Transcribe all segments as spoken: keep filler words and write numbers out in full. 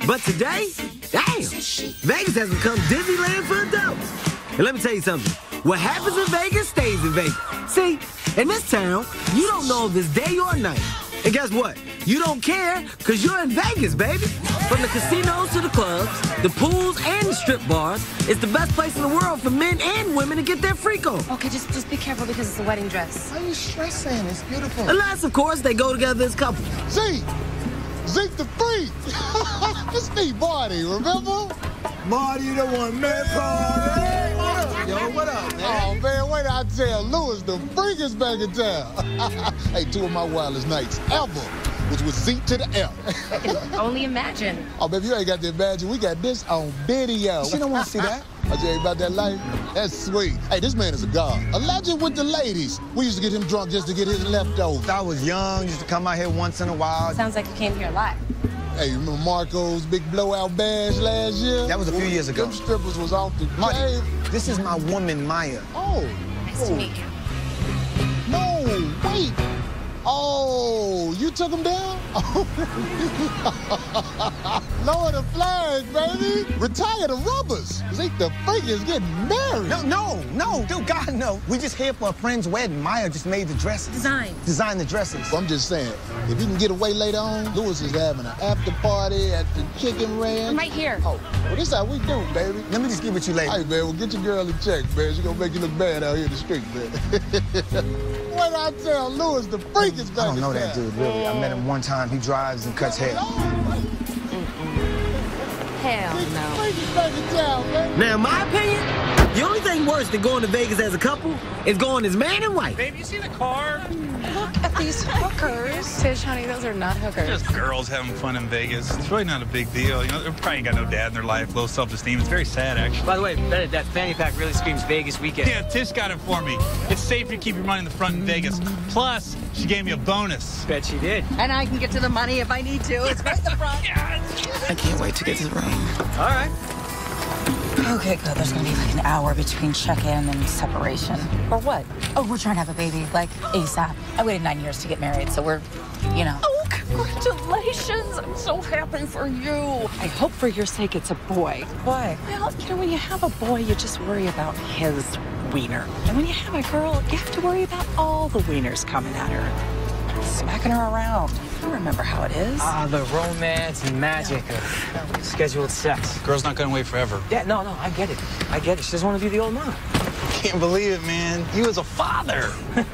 But today, damn, Vegas has become Disneyland for adults. And let me tell you something. What happens in Vegas stays in Vegas. See, in this town, you don't know if it's day or night. And guess what? You don't care because you're in Vegas, baby. From the casinos to the clubs, the pools and the strip bars, it's the best place in the world for men and women to get their freak on. Okay, just, just be careful because it's a wedding dress. Why are you stressing? It's beautiful. Unless, of course, they go together as couples. Zeke! Zeke the freak! It's me, Marty, remember? Marty the one man party! Yo, what up, man? Oh, man, wait till I tell Lewis the freakest back in town. Hey, two of my wildest nights ever was with Zeke to the L. I can only imagine. Oh, baby, you ain't got to imagine. We got this on video. She don't want to see that. I tell you about that life. That's sweet. Hey, this man is a god. A legend with the ladies. We used to get him drunk just to get his leftovers. I was young, used to come out here once in a while. Sounds like you came here live. Hey, you remember Marco's big blowout bash last year? That was a few years ago. Them strippers was off the Marty, chain. this is my woman, Maya. Oh. Nice oh. to meet you. No, wait. Oh, you took him down? Lower the flag, baby. Retire the rubbers. Zeke the freak is getting married. No, no, no, dude, God, no. We just here for a friend's wedding. Maya just made the dresses. Design. Design the dresses. I'm just saying, if you can get away later on, Lewis is having an after party at the chicken ranch. I'm right here. Oh, well, this is how we do, baby. Let me just get with you later. Hey, man, well, get your girl in check, man. She gonna make you look bad out here in the street, man. What I tell Lewis, the freak is back I don't know in that town. dude, really. I met him one time. He drives and cuts hair. Hell no. Freak is back in town, man. Now, in my opinion, the only thing worse than going to Vegas as a couple is going as man and wife. Babe, you see the car? Look at these hookers. Tish, honey, those are not hookers. Just girls having fun in Vegas. It's really not a big deal. You know, they probably ain't got no dad in their life, low self-esteem. It's very sad, actually. By the way, that, that fanny pack really screams Vegas weekend. Yeah, Tish got it for me. It's safe to keep your money in the front in Vegas. Plus, she gave me a bonus. Bet she did. And I can get to the money if I need to. It's right in the front. I can't wait to get to the room. All right. Okay, good. There's gonna be like an hour between check-in and separation. Or what? Oh, we're trying to have a baby, like ASAP. I waited nine years to get married, so we're, you know. Oh, congratulations. I'm so happy for you. I hope for your sake it's a boy. Why? Well, you know, when you have a boy, you just worry about his wiener. And when you have a girl, you have to worry about all the wieners coming at her. Smacking her around. You remember how it is. Ah, the romance and magic of scheduled sex. Girl's not gonna wait forever. Yeah, no, no, I get it. I get it. She doesn't want to be the old mom. Can't believe it, man. He was a father.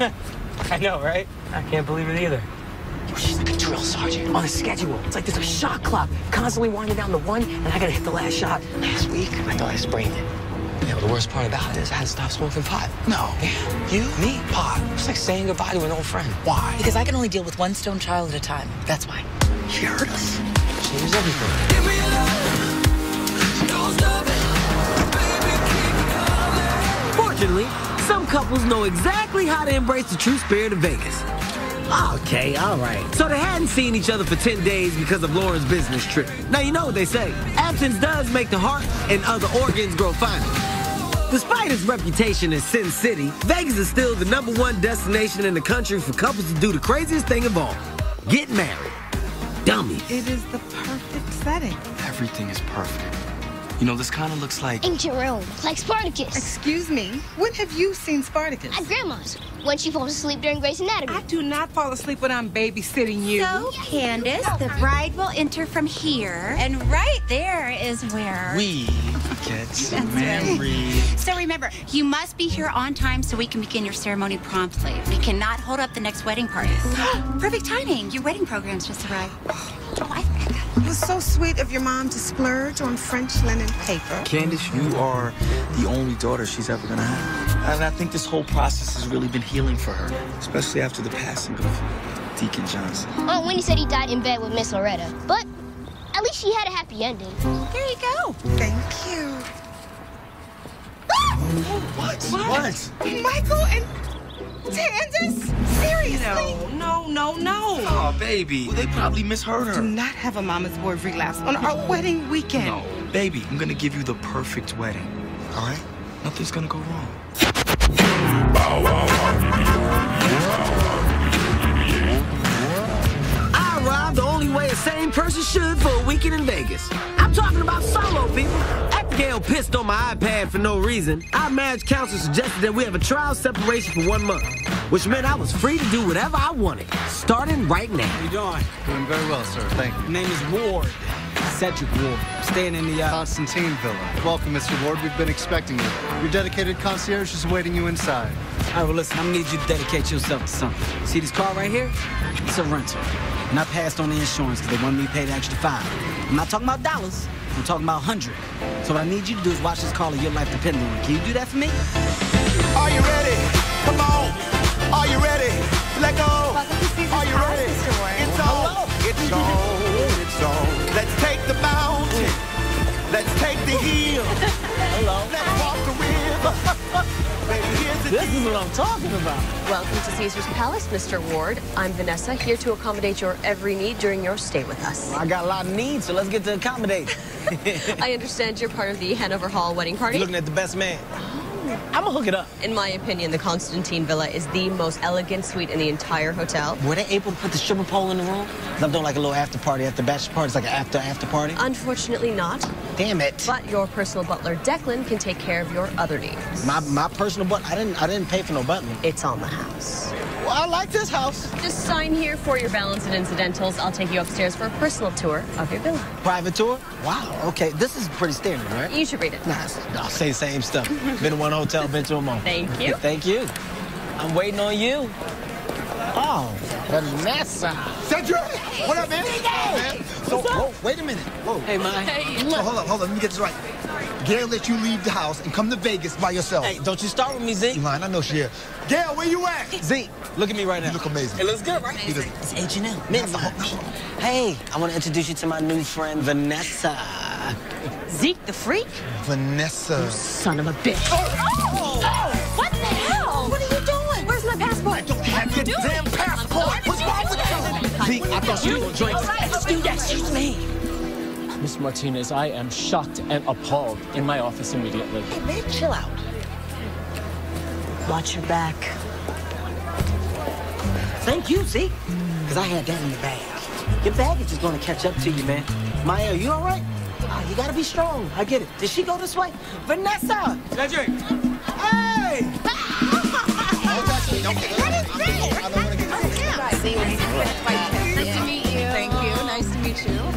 I know, right? I can't believe it either. Yo, she's like a drill sergeant on a schedule. It's like there's a shot clock constantly winding down to one, and I gotta hit the last shot. Last week, I thought I sprained it. Yeah, but the worst part about it is I had to stop smoking pot. No. Yeah. You? Me? Pot. It's like saying goodbye to an old friend. Why? Because I can only deal with one stone child at a time. That's why. She hurt us. Changes everything. Give me love. Don't stop it. Baby, keep coming. Fortunately, some couples know exactly how to embrace the true spirit of Vegas. Okay, all right. So they hadn't seen each other for ten days because of Lauren's business trip. Now, you know what they say. Absence does make the heart and other organs grow finer. Despite its reputation as Sin City, Vegas is still the number one destination in the country for couples to do the craziest thing of all. Get married. Dummies. It is the perfect setting. Everything is perfect. You know, this kind of looks like... In Jerome, like Spartacus. Excuse me, when have you seen Spartacus? At Grandma's, when she falls asleep during Grey's Anatomy. I do not fall asleep when I'm babysitting you. So, Candace, the bride will enter from here, and right there is where... We get That's married. Right. So remember, you must be here on time so we can begin your ceremony promptly. We cannot hold up the next wedding party. Perfect timing. Your wedding program's just arrived. Oh, I think I got it. It was so sweet of your mom to splurge on French linen paper. Candace, you are the only daughter she's ever gonna have. And I think this whole process has really been healing for her, especially after the passing of Deacon Johnson. Aunt Winnie said he died in bed with Miss Loretta, but at least she had a happy ending. There you go. Thank you. What? What? Michael and Candace? Seriously? No, no, no, no. Oh, baby. Well, they probably misheard her. Do not have a mama's boy relapse on our wedding weekend. No, baby, I'm gonna give you the perfect wedding. All right? Nothing's gonna go wrong. I arrived the only way a same sane person should for a weekend in Vegas. I'm talking about solo, people. After Gail pissed on my iPad for no reason, our marriage counselor suggested that we have a trial separation for one month, which meant I was free to do whatever I wanted, starting right now. How you doing? Doing very well, sir. Thank you. My name is Ward. Cedric Ward. I'm staying in the, uh... Constantine Villa. Welcome, Mister Ward. We've been expecting you. Your dedicated concierge is awaiting you inside. All right, well, listen, I'm gonna need you to dedicate yourself to something. See this car right here? It's a rental. And I passed on the insurance because they wanted me to pay the extra five. I'm not talking about dollars. I'm talking about hundred. So what I need you to do is watch this car like your life depends on it. Can you do that for me? Are you ready? Come on. Are you ready? Let go. Are you ready? It's on. It's on. It's on. Let's take the mountain. Let's take the hill. Hello. Let's walk the river. Baby, here's the This is what I'm talking about. Welcome to Caesar's Palace, Mister Ward. I'm Vanessa, here to accommodate your every need during your stay with us. Well, I got a lot of needs, so let's get to accommodate. I understand you're part of the Hanover Hall wedding party. You're looking at the best man. I'm gonna hook it up. In my opinion, the Constantine Villa is the most elegant suite in the entire hotel. Were they able to put the stripper pole in the room? 'Cause I'm doing like a little after party at the bachelor party. It's like an after after party. Unfortunately not. Damn it. But your personal butler, Declan, can take care of your other needs. My my personal butler? I didn't I didn't pay for no butler. It's on the house. Well, I like this house. Just sign here for your balance and incidentals. I'll take you upstairs for a personal tour of your villa. Private tour? Wow, okay. This is pretty standard, right? You should read it. Nah, I'll say the same stuff. Been to one hotel, been to them all. Thank you. Thank you. I'm waiting on you. Oh, Vanessa. Cedric! What up, man? Hey, So, whoa, wait a minute. Whoa. Hey, man. So, hold up, hold up. Let me get this right. Gail let you leave the house and come to Vegas by yourself. Hey, don't you start with me, Zeke. You lying. I know she is. Gail, where you at? Zeke, look at me right now. You look amazing. It looks good, right? He does. It's H and M. Men's. Hey, I want to introduce you to my new friend, Vanessa. Zeke the freak? Vanessa. Son of a bitch. Oh! Oh! What the hell? What are you doing? Where's my passport? I don't have your damn passport. What's wrong with you? Zeke, I thought you were going to drink. Excuse that. Excuse me. Miss Martinez, I am shocked and appalled. In my office immediately. Hey, babe, chill out. Watch your back. Thank you, Zeke. Because I had that in the bag. Your baggage is going to catch up to you, man. Maya, you all right? Oh, you got to be strong. I get it. Did she go this way? Vanessa! Cedric! Hey! That is great. Nice to meet you. Thank you. Nice to meet you.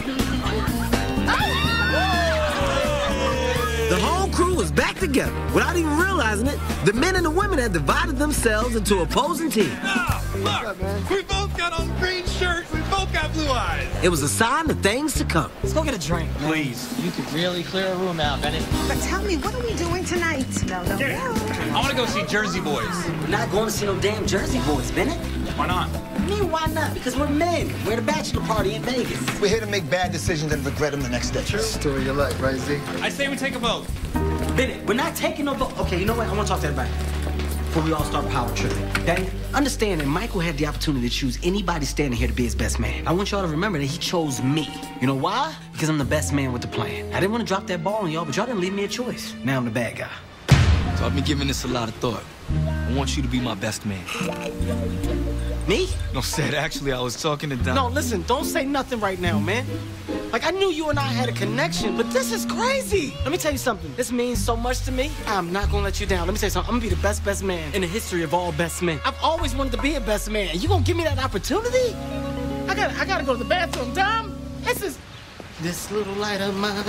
The whole crew was back together. Without even realizing it, the men and the women had divided themselves into opposing teams. Oh, look! We both got on green shirts. We both got blue eyes. It was a sign of things to come. Let's go get a drink, man. Please. You could really clear a room out, Bennett. But tell me, what are we doing tonight? No, no, no. I want to go see Jersey Boys. We're not going to see no damn Jersey Boys, Bennett. Why not? I mean, why not? Because we're men. We're the bachelor party in Vegas. We're here to make bad decisions and regret them the next day. True. Story of your life, right, Zeke? I say we take a vote. Bennett, we're not taking no vote. Okay, you know what? I want to talk to everybody before we all start power tripping, okay? Understand that Michael had the opportunity to choose anybody standing here to be his best man. I want y'all to remember that he chose me. You know why? Because I'm the best man with the plan. I didn't want to drop that ball on y'all, but y'all didn't leave me a choice. Now I'm the bad guy. So I've been giving this a lot of thought. I want you to be my best man. Me? No, said actually, I was talking to Don. No, listen, don't say nothing right now, man. Like, I knew you and I had a connection, but this is crazy. Let me tell you something. This means so much to me. I'm not gonna let you down. Let me tell you something. I'm gonna be the best best man in the history of all best men. I've always wanted to be a best man. You gonna give me that opportunity? I gotta, I gotta go to the bathroom, Dom. This is... This little light of mine.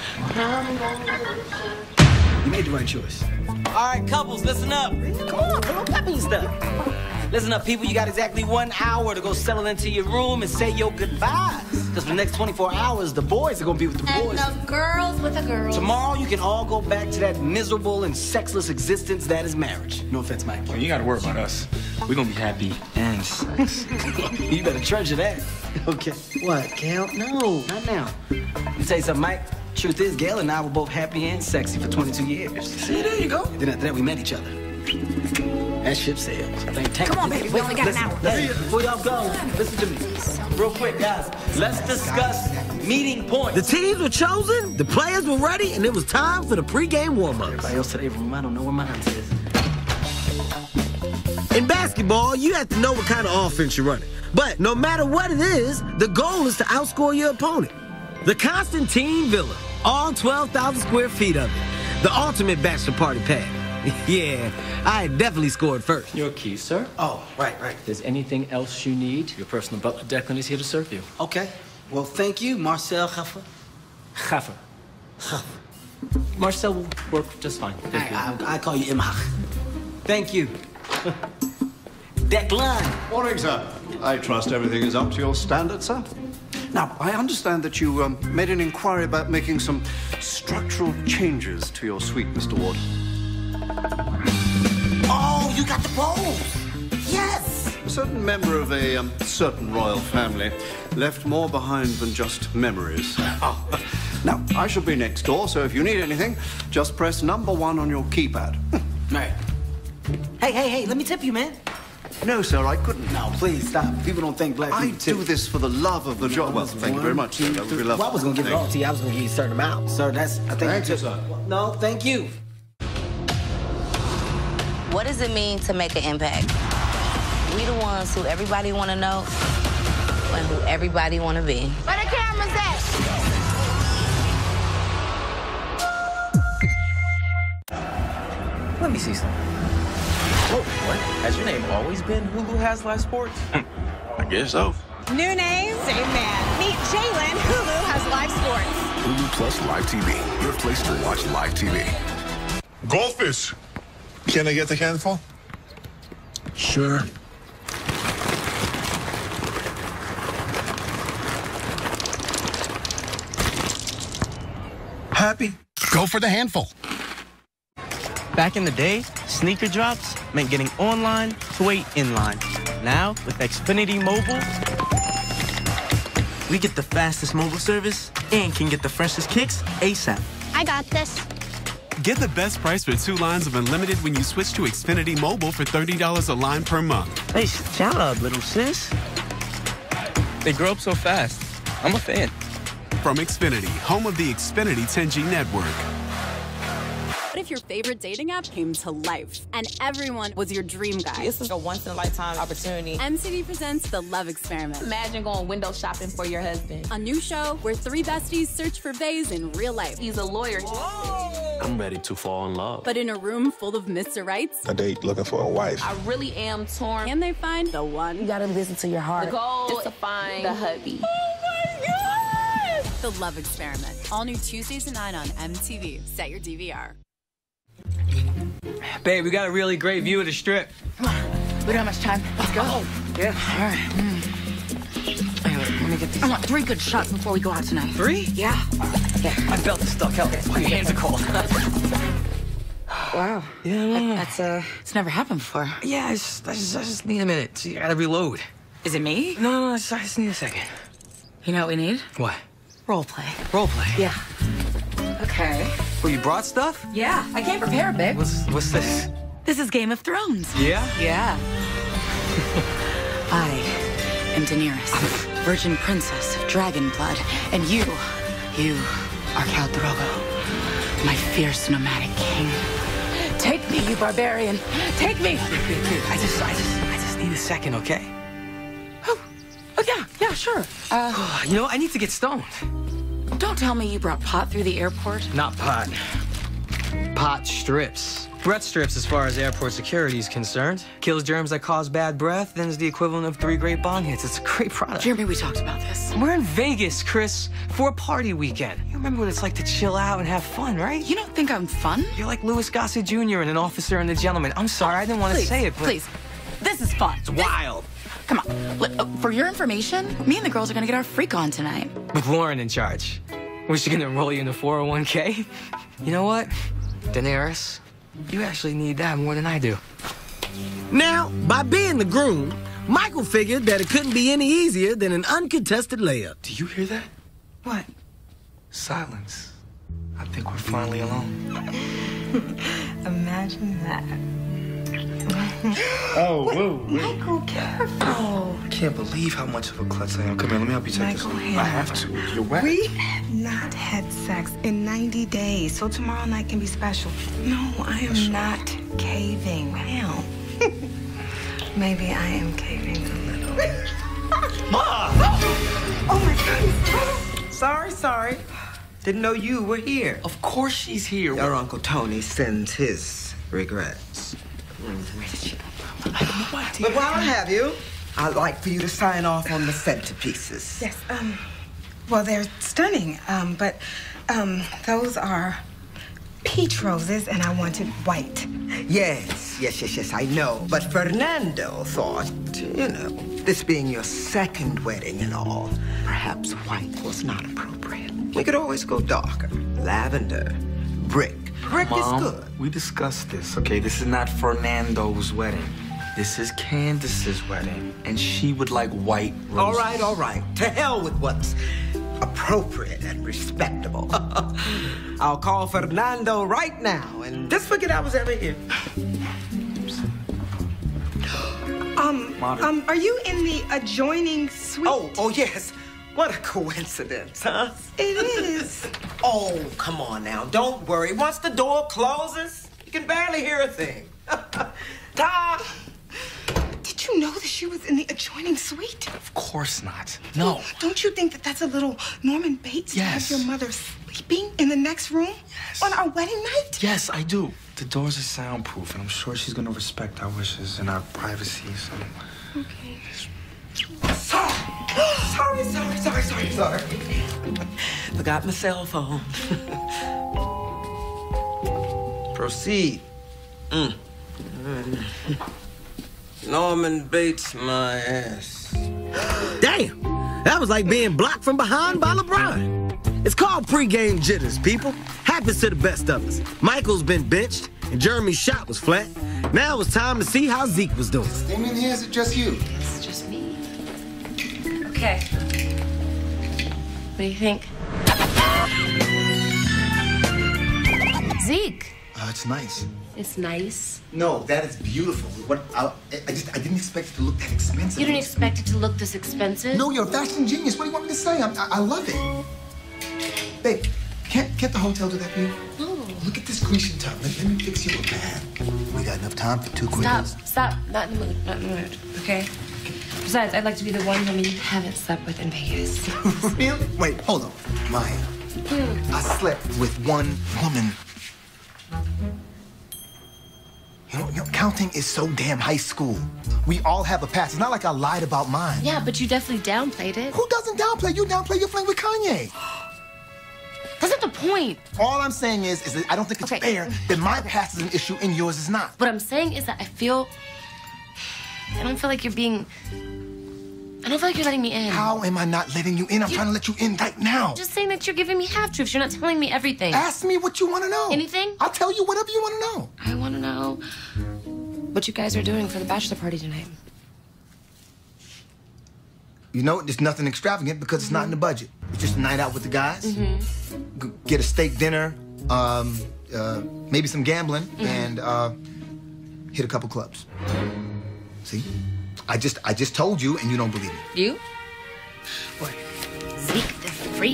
You made the right choice. All right, couples, listen up. Come on, put on pep in your stuff. Listen up, people. You got exactly one hour to go settle into your room and say your goodbyes. Because for the next twenty-four hours, the boys are going to be with the boys. And the girls with the girls. Tomorrow, you can all go back to that miserable and sexless existence that is marriage. No offense, Mike. Well, you got to worry about us. We're going to be happy and sex. You better treasure that. Okay. What, Gail? No, not now. Let me tell you something, Mike. Truth is, Gail and I were both happy and sexy for twenty-two years. See, there you go. Then after that, we met each other. That ship sailed. Come on, baby. We only got listen, an hour. Listen, before y'all go, listen to me. Real quick, guys. Let's discuss meeting points. The teams were chosen, the players were ready, and it was time for the pregame warm-ups. Everybody else to their room. I don't know where mine is. In basketball, you have to know what kind of offense you're running. But no matter what it is, the goal is to outscore your opponent. The Constantine Villa, all twelve thousand square feet of it. The ultimate bachelor party pad. Yeah, I definitely scored first. Your key, sir. Oh, right, right. If there's anything else you need, your personal butler Declan is here to serve you. Okay. Well, thank you, Marcel Heffer. Heffer. Marcel will work just fine. I, I, I call you Imach. Thank you. Declan. Morning, sir. I trust everything is up to your standard, sir. Now, I understand that you um, made an inquiry about making some structural changes to your suite, Mister Ward. Oh, you got the pose. Yes. A certain member of a um, certain royal family left more behind than just memories. Oh. Now, I shall be next door, so if you need anything, just press number one on your keypad. Right. Hey, hey, hey, let me tip you, man. No, sir, I couldn't. No, please, stop. People don't think black people I tip. do this for the love of the No, job. Well, thank you very much, sir. That would be lovely. Well, I was going to give it all to you. I was going to give you a certain amount. Sir, that's... I think Thank you, took- sir. No, thank you. What does it mean to make an impact? We the ones who everybody want to know and who everybody want to be. Where the cameras at? Let me see something. Oh, what? Has your name always been Hulu Has Live Sports? I guess so. New name, same man. Meet Jalen. Hulu has live sports. Hulu Plus Live T V, your place to watch live T V. Goldfish. Can I get a handful? Sure. Happy? Go for the handful. Back in the day, sneaker drops meant getting online to wait in line. Now, with Xfinity Mobile, we get the fastest mobile service and can get the freshest kicks ASAP. I got this. Get the best price for two lines of unlimited when you switch to Xfinity Mobile for thirty dollars a line per month. Hey, shout out, little sis. They grow up so fast. I'm a fan. From Xfinity, home of the Xfinity ten G network. What if your favorite dating app came to life and everyone was your dream guy? This is a once-in-a-lifetime opportunity. M T V presents The Love Experiment. Imagine going window shopping for your husband. A new show where three besties search for baes in real life. He's a lawyer. I'm ready to fall in love. But in a room full of Mister Rights, A date looking for a wife. I really am torn. can they find the one? You gotta listen to your heart. The goal is to find the hubby. The Love Experiment. All new Tuesdays at nine on M T V. Set your D V R. Babe, we got a really great view of the strip. Come on. We don't have much time. Let's go. Yeah. All right. Mm. Anyway, let me get these. I want three good shots before we go out tonight. Three? Yeah. Yeah. My belt is stuck out. My hands are cold. Wow. Yeah, That, that's, uh, it's never happened before. Yeah, I just, I just, I just need a minute. See, I gotta reload. Is it me? No, no, no, I just, I just need a second. You know what we need? What? Role play. Role play? Yeah. Okay. Well, you brought stuff? Yeah. I came prepared, babe. What's, what's this? This is Game of Thrones. Yeah? Yeah. I am Daenerys, Virgin Princess of Dragon Blood, and you, you are Khal Drogo, my fierce nomadic king. Take me, you barbarian. Take me. I just, I just, I just need a second, okay? Oh, oh yeah, yeah, sure. Uh, You know, I need to get stoned. don't tell me you brought pot through the airport. Not pot. Pot strips. Breath strips as far as airport security is concerned. Kills germs that cause bad breath, then is the equivalent of three great bong hits. It's a great product. Jeremy, we talked about this. We're in Vegas, Chris, for a party weekend. You remember what it's like to chill out and have fun, right? You don't think I'm fun? You're like Louis Gossett Junior in An Officer and a Gentleman. I'm sorry, I didn't want to Please, say it, but... Please, this is fun. It's wild. Come on. Li- uh, For your information, me and the girls are gonna get our freak on tonight. With Lauren in charge. Was she gonna enroll you in a four oh one K? You know what, Daenerys? You actually need that more than I do. Now, by being the groom, Michael figured that it couldn't be any easier than an uncontested layup. Do you hear that? What? Silence. I think we're finally alone. Imagine that. Oh, whoa, wait. Michael, careful. I can't believe how much of a klutz I am. Come here, let me help you take Michael, this. here. I have to. You're wet. We have not had sex in ninety days, so tomorrow night can be special. No, I am not caving. Now. maybe I am caving a little. Ma! Oh my goodness. Sorry, sorry. Didn't know you were here. Of course she's here. Your Uncle Tony sends his regrets. I have no idea. But while I have you, I'd like for you to sign off on the centerpieces. Yes, um, well, they're stunning, um, but, um, those are peach roses, and I wanted white. Yes, yes, yes, yes, I know. But Fernando thought, you know, this being your second wedding and all, perhaps white was not appropriate. We could always go darker. Lavender, brick. Brick Mom, is good. We discussed this, okay? This is not Fernando's wedding. This is Candace's wedding, and she would like white roses. All right, all right. To hell with what's appropriate and respectable. I'll call Fernando right now and just forget I was ever here. Um, Modern. um, are you in the adjoining suite? Oh, oh, yes. What a coincidence, huh? It is. Oh, come on now. Don't worry. Once the door closes, you can barely hear a thing. Ta! Did you know that she was in the adjoining suite? Of course not. No. Don't you think that that's a little Norman Bates Yes. to have your mother sleeping in the next room? Yes. On our wedding night? Yes, I do. The doors are soundproof, and I'm sure she's gonna respect our wishes and our privacy, so... Okay. Sorry. Sorry, sorry, sorry, sorry, sorry. Forgot my cell phone. Proceed. Mm. Mm. Norman Bates my ass. Damn! That was like being blocked from behind by LeBron. It's called pregame jitters, people. Happens to the best of us. Michael's been benched, and Jeremy's shot was flat. Now it's time to see how Zeke was doing. Steam in here, is it just you? It's just me. Okay. What do you think? Zeke. Uh, it's nice. It's nice. No, that is beautiful. What I, I just I didn't expect it to look that expensive. You didn't expect it to look this expensive? No, you're a fashion genius. What do you want me to say? I'm, I, I love it. Babe, can't can't the hotel do that for you? No. Look at this Grecian tub. Let, let me fix you a bath. We got enough time for two quick. Stop. Stop. Not in the mood. Not in the mood. Okay? Besides, I'd like to be the one woman you haven't slept with in Vegas. Really? Wait, hold on. Maya, Hmm. I slept with one woman. You know, you know, counting is so damn high school. We all have a past. It's not like I lied about mine. Yeah, but you definitely downplayed it. Who doesn't downplay? You downplay your fling with Kanye. That's not the point. All I'm saying is, is that I don't think it's Okay. fair that my past is an issue and yours is not. What I'm saying is that I feel... I don't feel like you're being... I don't feel like you're letting me in. How am I not letting you in? I'm You- trying to let you in right now. I'm just saying that you're giving me half-truths. You're not telling me everything. Ask me what you want to know. Anything? I'll tell you whatever you want to know. I want to know what you guys are doing for the bachelor party tonight. You know, there's nothing extravagant because it's not in the budget. It's just a night out with the guys. Mm-hmm. G- get a steak dinner, um, uh, maybe some gambling, Mm-hmm. and uh, hit a couple clubs. See? I just I just told you, and you don't believe me. You? Or Zeke the freak?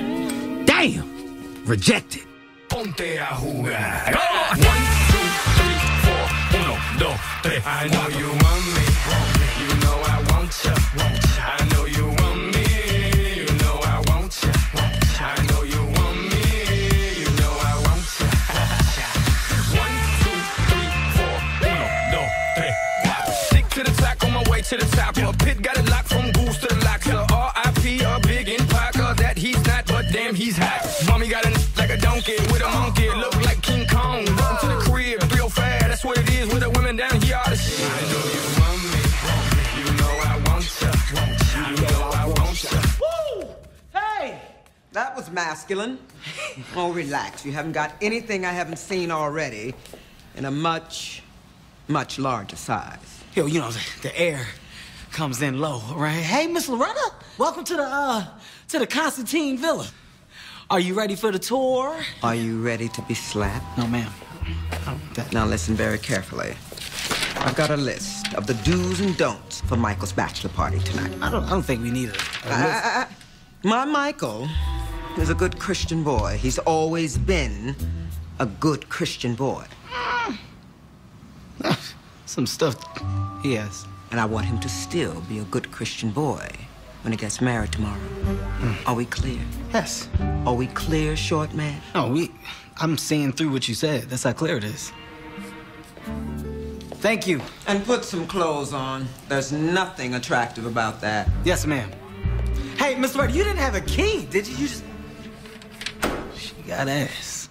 Damn! Rejected. Ponte a jugar. One, two, three, four. Uno, dos, tres. I know you want me. You know I want ya. I know you want me. You know I want ya. I know you want me. You know I want ya. One, two, three, four. Uno, dos, tres, cuatro. Stick to the track on my way to the top. A pit got it locked from goose to the locks. R I P a big in Parker that he's not, but damn he's hot. Mommy got a like a donkey with a monkey, look like King Kong. Welcome to the crib, real fast. That's what it is with the women down here. All the shit. I know you want me. You know I want ya. You know I want ya. Woo! Hey! That was masculine. Oh, relax. You haven't got anything I haven't seen already in a much, much larger size. Yo, you know, the, the air comes in low, right? Hey, Miss Loretta, welcome to the, uh, to the Constantine Villa. Are you ready for the tour? Are you ready to be slapped? No, ma'am. Now listen very carefully. I've got a list of the do's and don'ts for Michael's bachelor party tonight. I don't, I don't think we need a, a list. Uh, my Michael is a good Christian boy. He's always been a good Christian boy. Some stuff he has. And I want him to still be a good Christian boy when he gets married tomorrow. Mm. Are we clear? Yes. Are we clear, short man? No, we... I'm seeing through what you said. That's how clear it is. Thank you. And put some clothes on. There's nothing attractive about that. Yes, ma'am. Hey, Mister Red, you didn't have a key, did you? You just... She got ass.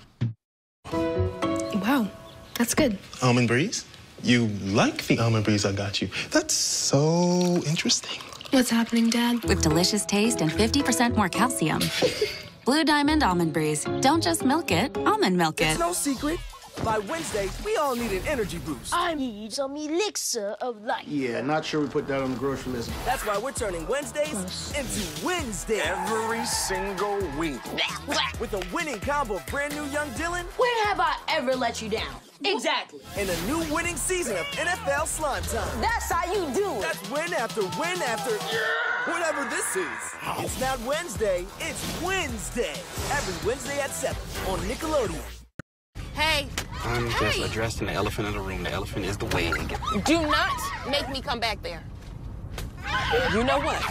Wow, that's good. Almond breeze? You like the almond breeze I got you. That's so interesting. What's happening, Dad? With delicious taste and fifty percent more calcium. Blue Diamond Almond Breeze. Don't just milk it, almond milk it. It's no secret. By Wednesday, we all need an energy boost. I need some elixir of life. Yeah, not sure we put that on the grocery list. That's why we're turning Wednesdays into Wednesdays. Every single week. With a winning combo of brand new Young Dylan. When have I ever let you down? Exactly. And a new winning season of N F L Slime Time. That's how you do it. That's win after win after whatever this is. It's not Wednesday, it's Wednesday. Every Wednesday at seven on Nickelodeon. Hey. I'm hey. just addressing the elephant in the room. The elephant is the wig. Do not make me come back there. You know what?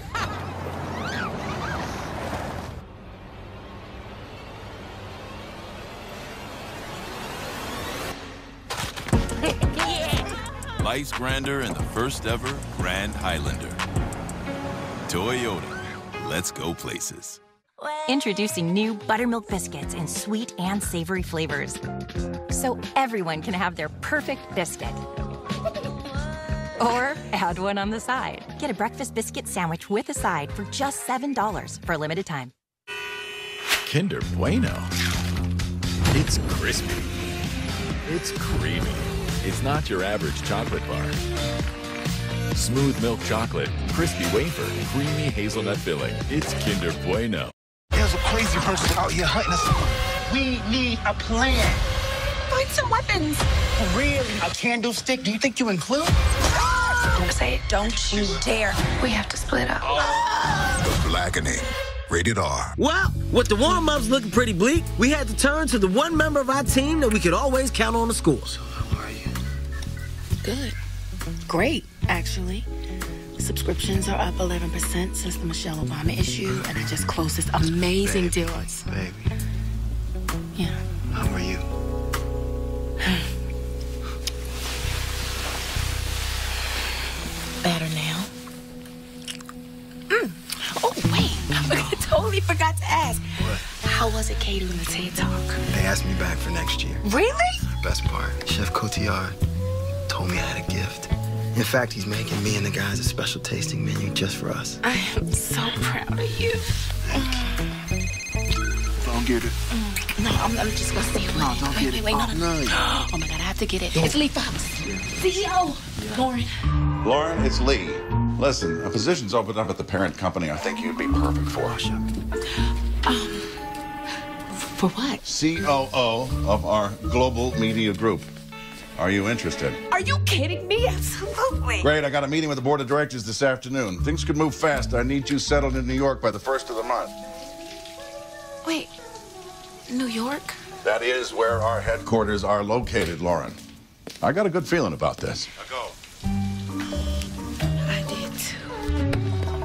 Life's grander in the first ever Grand Highlander. Toyota, let's go places. Introducing new buttermilk biscuits in sweet and savory flavors. So everyone can have their perfect biscuit. Or add one on the side. Get a breakfast biscuit sandwich with a side for just seven dollars for a limited time. Kinder Bueno. It's crispy. It's creamy. It's not your average chocolate bar. Smooth milk chocolate, crispy wafer, creamy hazelnut filling. It's Kinder Bueno. There's a crazy person out here hunting us. We need a plan. Find some weapons. Really? A candlestick? Do you think you include? Don't say it. Don't you dare. We have to split up. The Blackening. Rated R. Well, with the warm-ups looking pretty bleak, we had to turn to the one member of our team that we could always count on to score. So how are you? Good. Great, actually. Subscriptions are up eleven percent since the Michelle Obama issue, and I just closed this amazing baby, deal. Baby. Yeah. How are you? Better now. Mm. Oh, wait. I totally forgot to ask. What? How was it catering the TED Talk? They asked me back for next year. Really? Best part, Chef Cotillard told me I had a gift. In fact, he's making me and the guys a special tasting menu just for us. I am so proud of you. Don't get it. Mm. No, I'm, I'm just gonna say it. No, don't wait, get wait, it. wait, no, Oh, no, no. Oh my God, I have to get it. Don't. It's Lee Fox, C E O. Yeah. Lauren. Lauren, it's Lee. Listen, a position's opened up at the parent company I think you'd be perfect for. Um, for what? C O O of our global media group. Are you interested? Are you kidding me? Absolutely. Great, I got a meeting with the board of directors this afternoon. Things could move fast. I need you settled in New York by the first of the month. Wait, New York? That is where our headquarters are located, Lauren. I got a good feeling about this. Now go. I did too.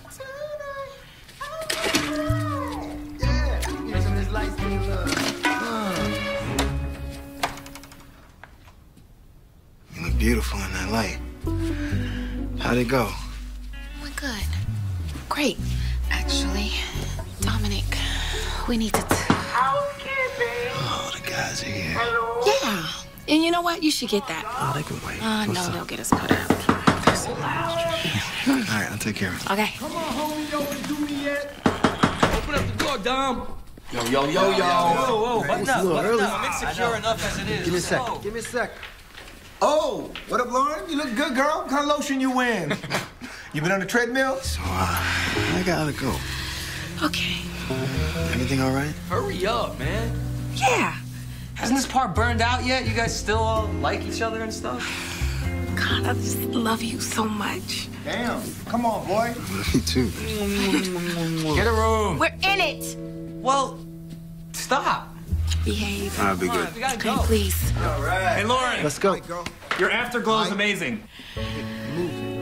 You look beautiful in that light. How'd it go? We're good. Great, actually. Dominic, we need to... Oh, the guys are here. Yeah. And you know what? You should get that. Oh, they can wait. Uh, What's no, up? they'll get us put out. They're so loud. All right, I'll take care of it. Okay. Come on, homie, you don't do me yet. Open up the door, Dom. Yo, yo, yo, yo. Whoa, whoa, button up, button early. up. I'm insecure enough as it is. Give me a sec. Whoa. Give me a sec. Oh, what up, Lauren? You look good, girl. What kind of lotion you wearing? You been on the treadmill? So, uh, I gotta go. Okay. Everything all right? Hurry up, man. Yeah. Hasn't this part burned out yet? You guys still all like each other and stuff? God, I just love you so much. Damn. Come on, boy. Me too. Get a room. We're in it. Well, stop. Behave. I'll be good. We gotta Okay, go. please. All right. Hey, Lauren. Let's go. Your afterglow is amazing. Move it.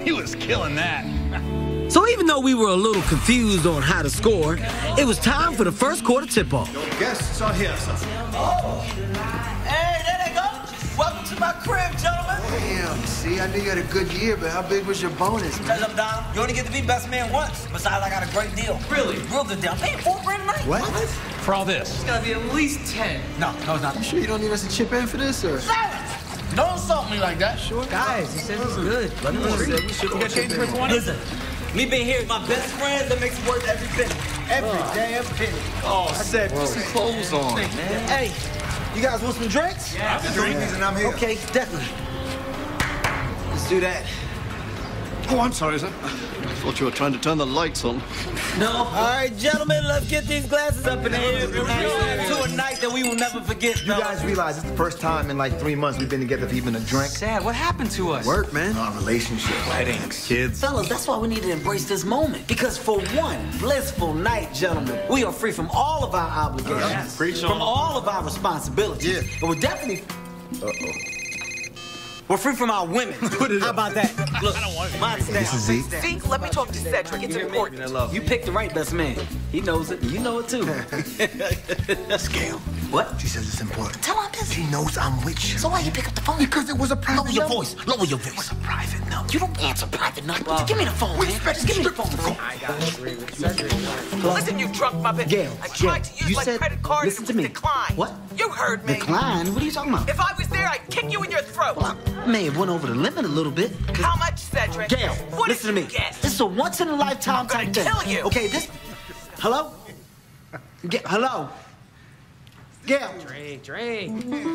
He was killing that. So even though we were a little confused on how to score, it was time for the first quarter tip-off. Guests are here, sir. Oh. Hey, there they go. Welcome to my crib, gentlemen. Damn, see, I knew you had a good year, but how big was your bonus, man? Tell them, Don, you only get to be best man once. Besides, I got a great deal. Really? Real good deal. I'm paying four grand a night. What? For all this. It's gotta be at least ten. No, no, it's not. You sure you don't need us to chip in for this, or? Silence! Don't insult me like that. Sure. Guys, he said it's good. Let me He said we should You got change for twenty? Listen, me being here with my best friends, that makes it worth every penny. Every oh. damn penny. Oh, I said, put some clothes on, man. Hey, you guys want some drinks? Yeah, I'm drinking and I'm here. Okay, definitely. Let's do that. Oh, I'm sorry, sir. I thought you were trying to turn the lights on. No. All right, gentlemen, let's get these glasses up in the air. To a night that we will never forget. You guys realize it's the first time in like three months we've been together for even a drink? Sad. What happened to us? Work, man. Our relationship. Weddings, kids. Fellas, that's why we need to embrace this moment. Because for one blissful night, gentlemen, we are free from all of our obligations. Yes. Preach on. From all of our responsibilities. Yeah. And we're definitely... Uh-oh. We're free from our women. How about that? Look, I don't want it. mine's down. This is Z. See, let me talk to Cedric. It's important. You picked the right best man. He knows it, and you know it too. Scale. What? She says it's important. Tell her this. She knows I'm with you. So why you pick up the phone? Because it was a private Lower your number. voice. Lower your voice. It was a private number. You don't answer private numbers. Give me the phone, man. Just give me the phone. I gotta agree with Cedric. Listen, you drunk muppet. Gail, I tried Gail, to use you my said, credit card listen and to it was me. declined. What? You heard me. Decline? What are you talking about? If I was there, I'd kick you in your throat. Well, I may have went over the limit a little bit. How much, Cedric? Gail, what listen to did me. you get? This is a once-in-a-lifetime I'm gonna type thing. kill you. Okay, this... Hello? Ga- Hello? Gail. Drake, Drake.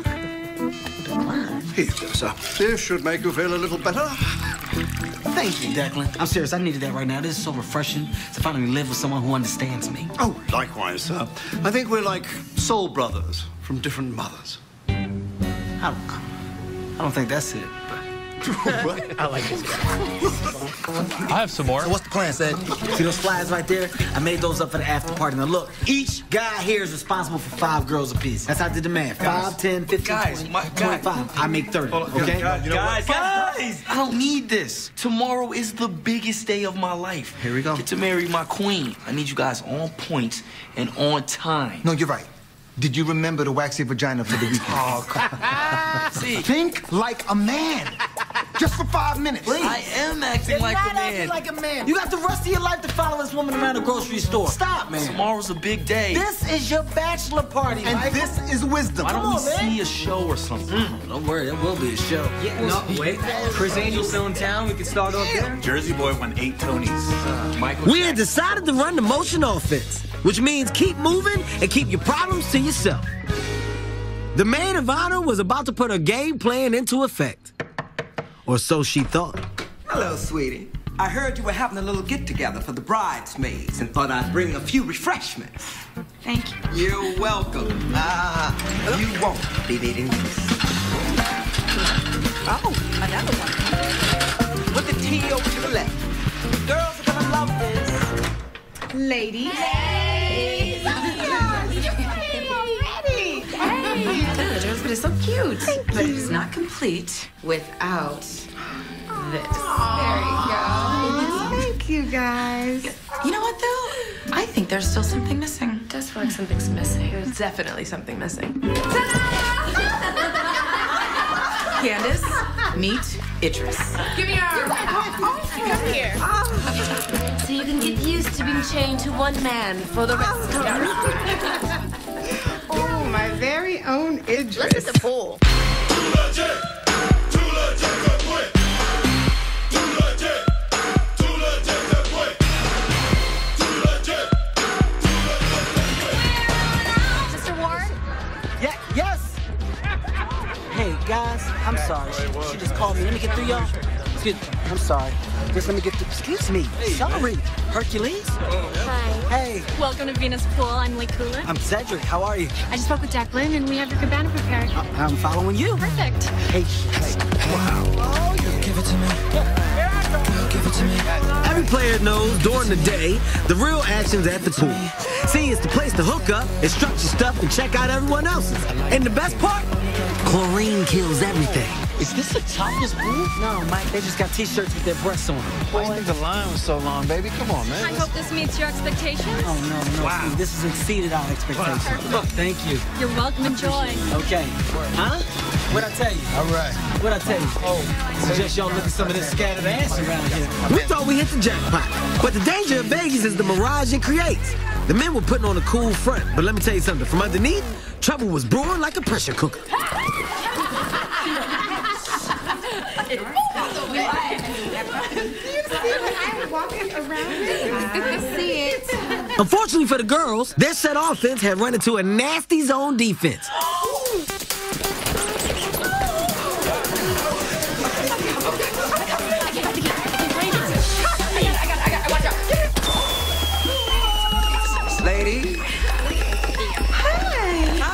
Here you go, sir. This should make you feel a little better. Thank you, Declan. I'm serious. I needed that right now. This is so refreshing to finally live with someone who understands me. Oh, likewise, sir. I think we're like soul brothers from different mothers. I don't, I don't think that's it, but... I like this guy. I have some more. So what's the plan, Sid? See those flyers right there? I made those up for the after party. Now look, each guy here is responsible for five girls apiece. That's how I did the math. Five, ten, fifteen, Guys, twenty, my- twenty-five. I make thirty, Hold on, okay? guys, you know guys, what? guys! I don't need this. Tomorrow is the biggest day of my life. Here we go. Get to marry my queen. I need you guys on point and on time. No, you're right. Did you remember the waxy vagina for the weekend? Oh, see. Think like a man. Just for five minutes. Please. I am acting You're like not a man. acting like a man. You got the rest of your life to follow this woman around the grocery store. Stop, man. Tomorrow's a big day. This is your bachelor party, And right? this is wisdom. Why don't Come we on, man. see a show or something? Mm, don't worry, there will be a show. Yeah, No, wait. Chris Angel's still in town. We can start off there. Jersey Boy won eight Tonys. Uh, Michael We had decided to run the motion offense, which means keep moving and keep your problems to yourself. The maid of honor was about to put her game plan into effect. Or so she thought. Hello, sweetie. I heard you were having a little get-together for the bridesmaids and thought I'd bring a few refreshments. Thank you. You're welcome. Ah, you won't be needing this. Oh, another one. With the tea over to the left. Girls are gonna love this. Ladies. But it's so cute. But it's not complete without this. There you go. Thank you, guys. You know what, though? I think there's still something missing. It does feel like something's missing. There's definitely something missing. Candace, meet Idris. Give me your arm. Come here. So you can get used to being chained to one man for the rest of your life. Oh, my very own Idris. Let's hit the pool. Mister Ward? Yeah, yes. Hey, guys, I'm sorry. She, she just called me. Let me get through, y'all. Excuse me. I'm sorry. Just let me get through. Excuse me. Sorry. Hercules? Hi. Hey. Welcome to Venus Pool. I'm Lakula. I'm Cedric. How are you? I just spoke with Declan, and we have your cabana prepared. I- I'm following you. Perfect. Hey, hey. Wow. Oh, you give it to me. Give it to me. Every player knows during the day, the real action's at the pool. See, it's the place to hook up, instruct your stuff, and check out everyone else's. And the best part? Chlorine kills everything, Is this a topless pool? No, Mike, they just got T-shirts with their breasts on. Why you think the line was so long, baby? Come on, man. I hope this meets your expectations. Oh, no, no. Wow. See, this has exceeded our expectations. Look, thank you. You're welcome. Enjoy. Okay. Huh? What'd I tell you? All right. What'd I tell you? Oh, suggest y'all look at some of this scattered ass around here. We thought we hit the jackpot, but the danger of Vegas is the mirage it creates. The men were putting on a cool front, but let me tell you something. From underneath, trouble was brewing like a pressure cooker. Unfortunately for the girls, their set offense had run into a nasty zone defense. Lady. Hi.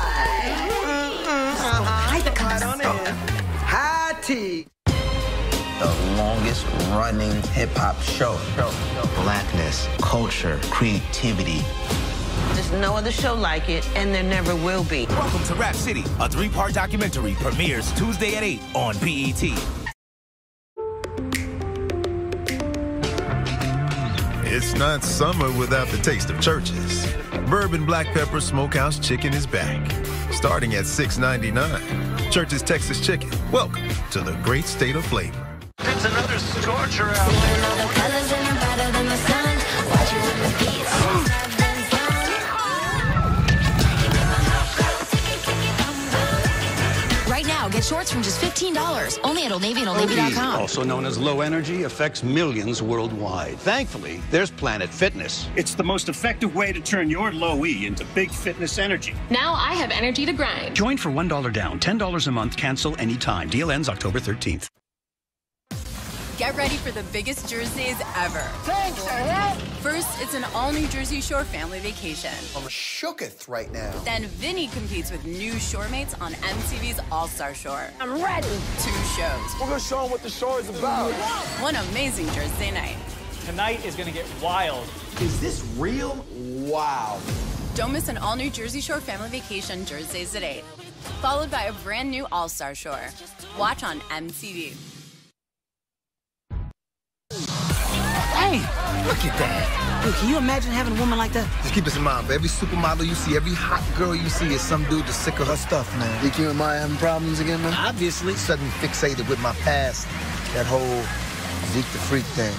Hi. Hi, T. The longest running hip-hop show. Blackness, culture, creativity. There's no other show like it, and there never will be. Welcome to Rap City, a three-part documentary premieres Tuesday at eight on B E T. It's not summer without the taste of Church's. Bourbon Black Pepper Smokehouse Chicken is back, starting at six ninety-nine. Church's Texas Chicken. Welcome to the great state of flavor. It's another scorcher out. Right now, get shorts from just fifteen dollars, only at Old Navy and Old Navy dot com. Also known as low energy, affects millions worldwide. Thankfully, there's Planet Fitness. It's the most effective way to turn your low E into big fitness energy. Now I have energy to grind. Join for one dollar down, ten dollars a month, cancel anytime. Deal ends October thirteenth. Get ready for the biggest Jersey's ever. Thanks, Ed. First, it's an all-new Jersey Shore family vacation. I'm shooketh right now. Then Vinny competes with new shore mates on M T V's All-Star Shore. I'm ready. Two shows. We're gonna show them what the shore is about. One amazing Jersey night. Tonight is gonna get wild. Is this real? Wow. Don't miss an all-new Jersey Shore family vacation Thursdays at eight. Followed by a brand new All-Star Shore. Watch on M T V. Hey, look at that. Dude, can you imagine having a woman like that? Just keep this in mind, but every supermodel you see, every hot girl you see is some dude that's sick of her stuff, man. Think you and Maya having problems again, man? Obviously. Suddenly fixated with my past. That whole Zeke the Freak thing.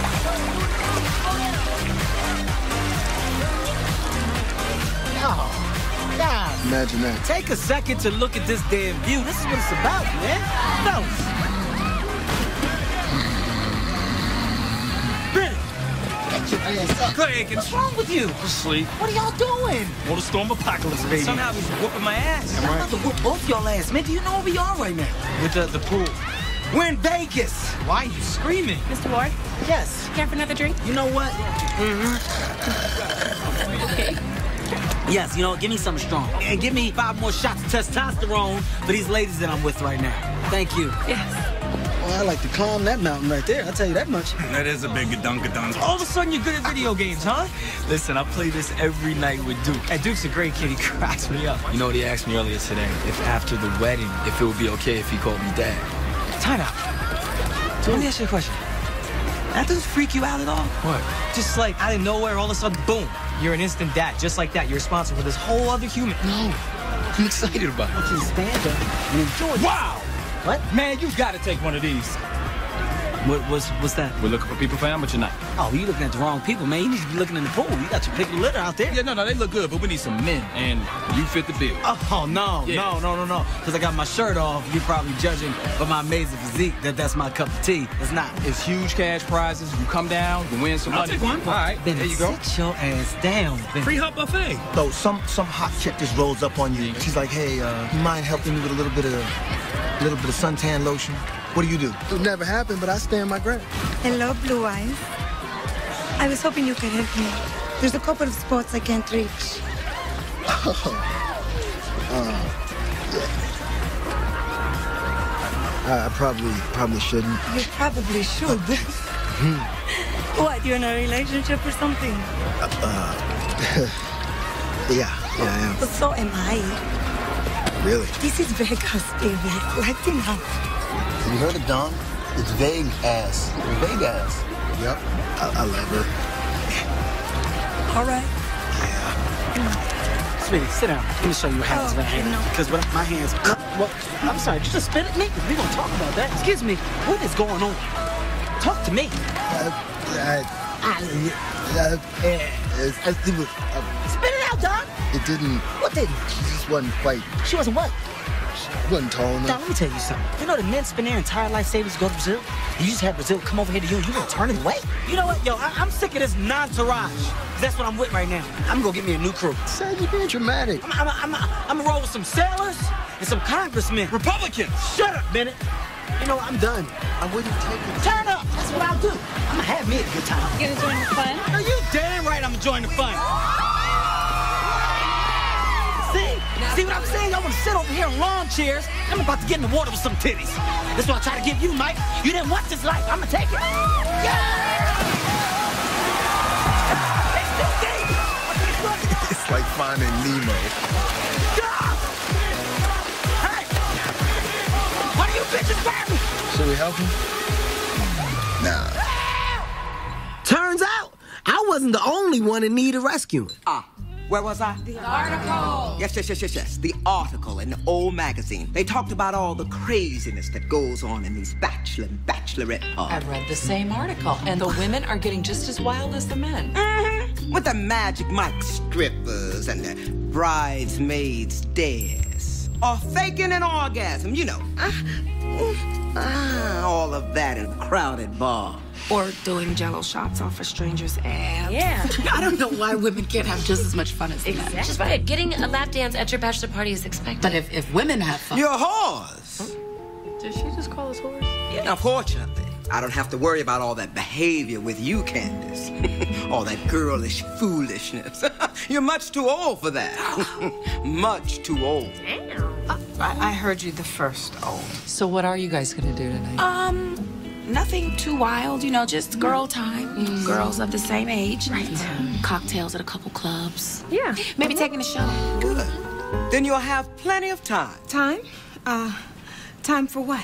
Oh, God. Imagine that. Take a second to look at this damn view. This is what it's about, man. Fellas. Craig, what's wrong with you? Sleep. What are y'all doing? Well, the storm apocalypse, baby. Somehow he's whooping my ass. I'm I'm right. about to whoop both y'all ass, man. Do you know where we are right now? With the, the pool. We're in Vegas. Why are you screaming? Mister Ward, Yes. care for another drink? You know what? Mm-hmm. Okay. Yes, you know, give me something strong. And give me five more shots of testosterone for these ladies that I'm with right now. Thank you. Yes. Well, I like to climb that mountain right there. I'll tell you that much. That is a big gadunk-gadunk. All of a sudden, you're good at video games, huh? Listen, I play this every night with Duke. And Duke's a great kid. He cracks me up. You know what he asked me earlier today? If after the wedding, if it would be okay if he called me dad. Time out. So let me ask you a question. That doesn't freak you out at all? What? Just like out of nowhere, all of a sudden, boom, you're an instant dad. Just like that, you're responsible for this whole other human. No, I'm excited about it. Okay, stand up and enjoy it. Wow! What? Man, you gotta take one of these. What, what's, what's that? We're looking for people for amateur night. Oh, you looking at the wrong people, man. You need to be looking in the pool. You got your pick of the litter out there. Yeah, no, no, they look good, but we need some men, and you fit the bill. Oh, no, Yeah. no, no, no, no. Because I got my shirt off. You're probably judging by my amazing physique that that's my cup of tea. It's not. It's huge cash prizes. You come down, you win some I'll money. take one. All right, Ben, there you go. sit your ass down, Ben. Free hot buffet. So some some hot chick just rolls up on you. She's like, hey, uh, you mind helping me with a little bit of a little bit of suntan lotion? What do you do? It'll never happen, but I stand my ground. Hello, Blue Eyes. I was hoping you could help me. There's a couple of spots I can't reach. uh, I, I probably probably shouldn't. You probably should. What, you're in a relationship or something? Uh, yeah, yeah, I am. But so am I. Really? This is Vegas, baby. Latina. Have you heard of Dawn? It's vague ass. Vague ass. Yep. I, I love her. All right. Yeah. Sweetie, sit down. Let me show you how it's gonna handle. Because when my hands up, well, I'm sorry, did you just spit at me? We gonna talk about that. Excuse me, what is going on? Talk to me. Uh, uh, uh, uh, I think it, uh, Spit it out, Don. it didn't. What didn't? She just wasn't quite. She wasn't what? She wasn't tall enough. Don, let me tell you something. You know that men spend their entire life savings to go to Brazil? And you just have Brazil come over here to you and you gonna turn it away? You know what, yo, I I'm sick of this non-tourage. That's what I'm with right now. I'm gonna go get me a new crew. Sad you're being dramatic. I'm, I'm, I'm, I'm, I'm gonna roll with some sailors and some congressmen. Republicans! Shut up, Bennett. You know what, I'm done. I wouldn't take it. Turn up! That's what I'll do. I'm gonna have me a good time. You gonna join the fun? Are you damn right I'm gonna join the fun? See? See what I'm saying? Y'all wanna sit over here in lawn chairs. I'm about to get in the water with some titties. That's what I try to give you, Mike. You didn't want this life. I'm gonna take it. Yeah! It's like finding Nemo. Hey! What are you bitches grabbing? Should we help him? Nah. Turns out, I wasn't the only one in need of rescuing. Ah, where was I? The article. Yes, yes, yes, yes, yes. The article in the old magazine. They talked about all the craziness that goes on in these bachelor and bachelorette I parties. read the same article, and the women are getting just as wild as the men. Mm-hmm. With the Magic Mike strippers and the bridesmaids' dares. Or faking an orgasm, you know. Ah, ah, all of that in a crowded bar. Or doing jello shots off a stranger's abs. Yeah. I don't know why women can't have just as much fun as men. Exactly. Just right. Getting a lap dance at your bachelor party is expected. But if, if women have fun... You're whores. Did she just call us whores? Yeah, now, fortunately, I don't have to worry about all that behavior with you, Candace. All that girlish foolishness. You're much too old for that. Much too old. Damn. Uh, I, I heard you the first old. So what are you guys gonna do tonight? Um, nothing too wild, you know, just girl time. Mm. Girls of the same age. Right. Um, cocktails at a couple clubs. Yeah. Maybe taking a show. Good. Then you'll have plenty of time. Time? Uh, time for what?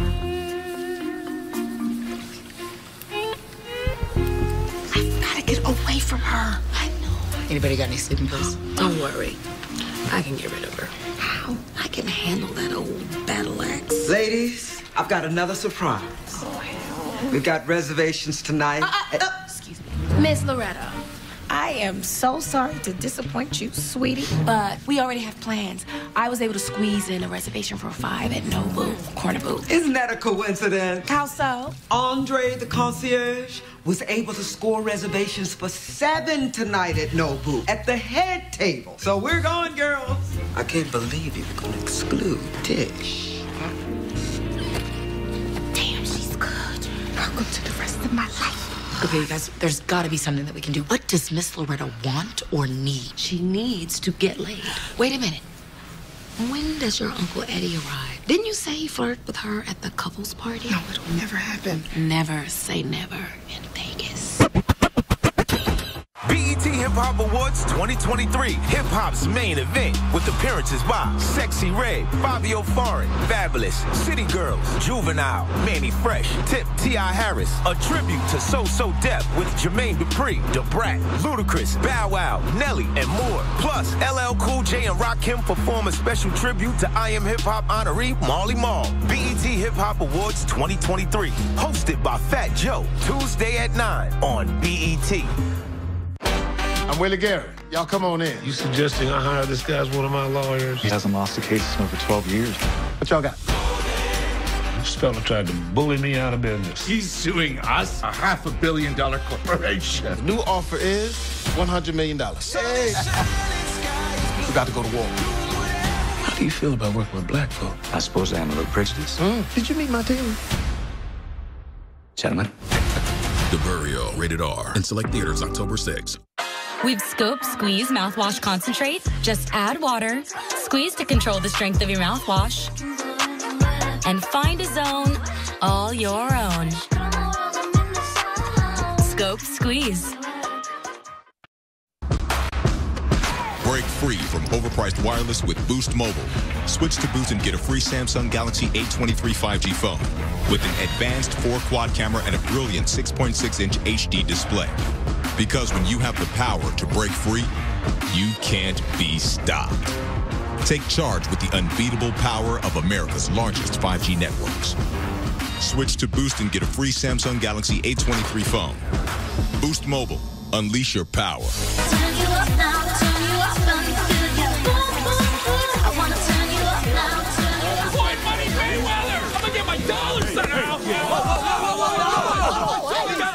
I've gotta get away from her. I know. Anybody got any sleeping pills? Don't worry. I can get rid of her. How? I can handle that old battle axe. Ladies, I've got another surprise. Oh, hell. We've got reservations tonight. Uh, uh, uh, excuse me. Miss Loretta. I am so sorry to disappoint you, sweetie, but we already have plans. I was able to squeeze in a reservation for five at Nobu, corner booth. Isn't that a coincidence? How so? Andre, the concierge, was able to score reservations for seven tonight at Nobu, at the head table. So we're going, girls. I can't believe you were going to exclude Tish. Damn, she's good. Welcome to the rest of my life. Okay, you guys, there's gotta be something that we can do. What does Miss Loretta want or need? She needs to get laid. Wait a minute. When does your Uncle Eddie arrive? Didn't you say he flirted with her at the couples party? No, it'll never happen. Never say never in Vegas. B E T Hip Hop Awards twenty twenty-three, hip hop's main event, with appearances by Sexy Red, Fabio Foreign, Fabulous, City Girls, Juvenile, Manny Fresh, Tip T I Harris, a tribute to So So Def with Jermaine Dupri, Da Brat, Ludacris, Bow Wow, Nelly, and more. Plus, L L Cool J and Rakim perform a special tribute to I Am Hip Hop honoree Marley Marl. B E T Hip Hop Awards twenty twenty-three, hosted by Fat Joe, Tuesday at nine on B E T. I'm Willie Garrett. Y'all come on in. You suggesting I hire this guy as one of my lawyers? He hasn't lost a case in over twelve years. What y'all got? This fella tried to bully me out of business. He's suing us, a half a billion dollar corporation. The new offer is one hundred million dollars. Hey. We got to go to war. How do you feel about working with black folk? I suppose I am a little prejudiced. Mm. Did you meet my team? Gentlemen. The Burial, rated R, in select theaters October sixth. With Scope Squeeze Mouthwash Concentrate, just add water, squeeze to control the strength of your mouthwash, and find a zone all your own. Scope Squeeze. Break free from overpriced wireless with Boost Mobile. Switch to Boost and get a free Samsung Galaxy A twenty-three five G phone with an advanced four-quad camera and a brilliant six point six inch H D display. Because when you have the power to break free, you can't be stopped. Take charge with the unbeatable power of America's largest five G networks. Switch to Boost and get a free Samsung Galaxy A twenty-three phone. Boost Mobile. Unleash your power. Turn you up now, turn you up now, you feel you. I wanna turn you up now, turn you up. Boy, Money Mayweather! I'm gonna get my dollars out now! Whoa, whoa, whoa, whoa, whoa,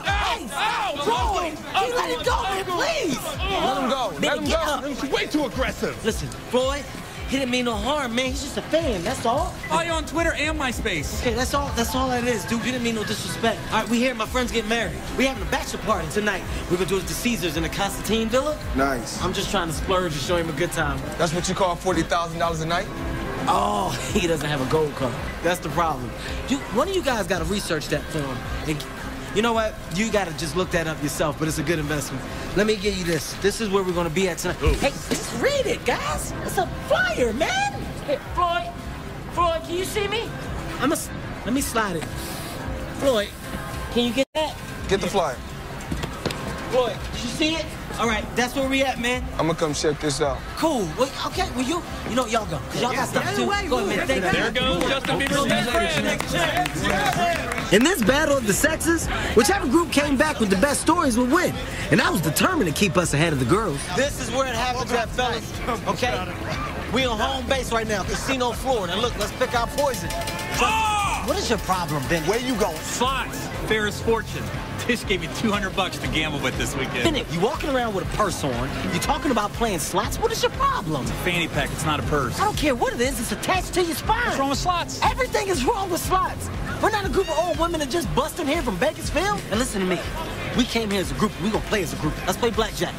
whoa, whoa! Floyd, can you let him go, man, please? Let him go. Let him go. He's way too aggressive. Listen, Floyd, he didn't mean no harm, man. He's just a fan, that's all. Oh, you're on Twitter and MySpace. Okay, that's all That's all that is, dude. He didn't mean no disrespect. All right, we here, my friends getting married. We having a bachelor party tonight. We're gonna do it at the Caesars in the Constantine Villa. Nice. I'm just trying to splurge and show him a good time. That's what you call forty thousand dollars a night? Oh, he doesn't have a gold card. That's the problem. You, one of you guys got to research that for him. And you know what? You got to just look that up yourself, but it's a good investment. Let me give you this. This is where we're going to be at tonight. Ooh. Hey, just read it, guys. It's a flyer, man. Hey, Floyd. Floyd, can you see me? I'm a, let me slide it. Floyd, can you get that? Get the flyer. Floyd, did you see it? All right, that's where we at, man. I'm gonna come check this out. Cool. Well, okay, well, you, you know, y'all go. Cause y'all got stuff too. Go ahead, man. Thank you. There goes Justin Bieber's best friend. In this battle of the sexes, whichever group came back with the best stories would win. And I was determined to keep us ahead of the girls. This is where it happens at, fellas. Okay? We on home base right now, Casino, Florida. Look, let's pick our poison. Oh! What is your problem, Benny? Where you going? Slots. Fairest fortune. Tish gave me two hundred bucks to gamble with this weekend. Benny, you walking around with a purse on. You talking about playing slots. What is your problem? It's a fanny pack. It's not a purse. I don't care what it is. It's attached to your spine. What's wrong with slots? Everything is wrong with slots. We're not a group of old women that just busting here from Bakersfield. And listen to me. We came here as a group. We gonna play as a group. Let's play blackjack.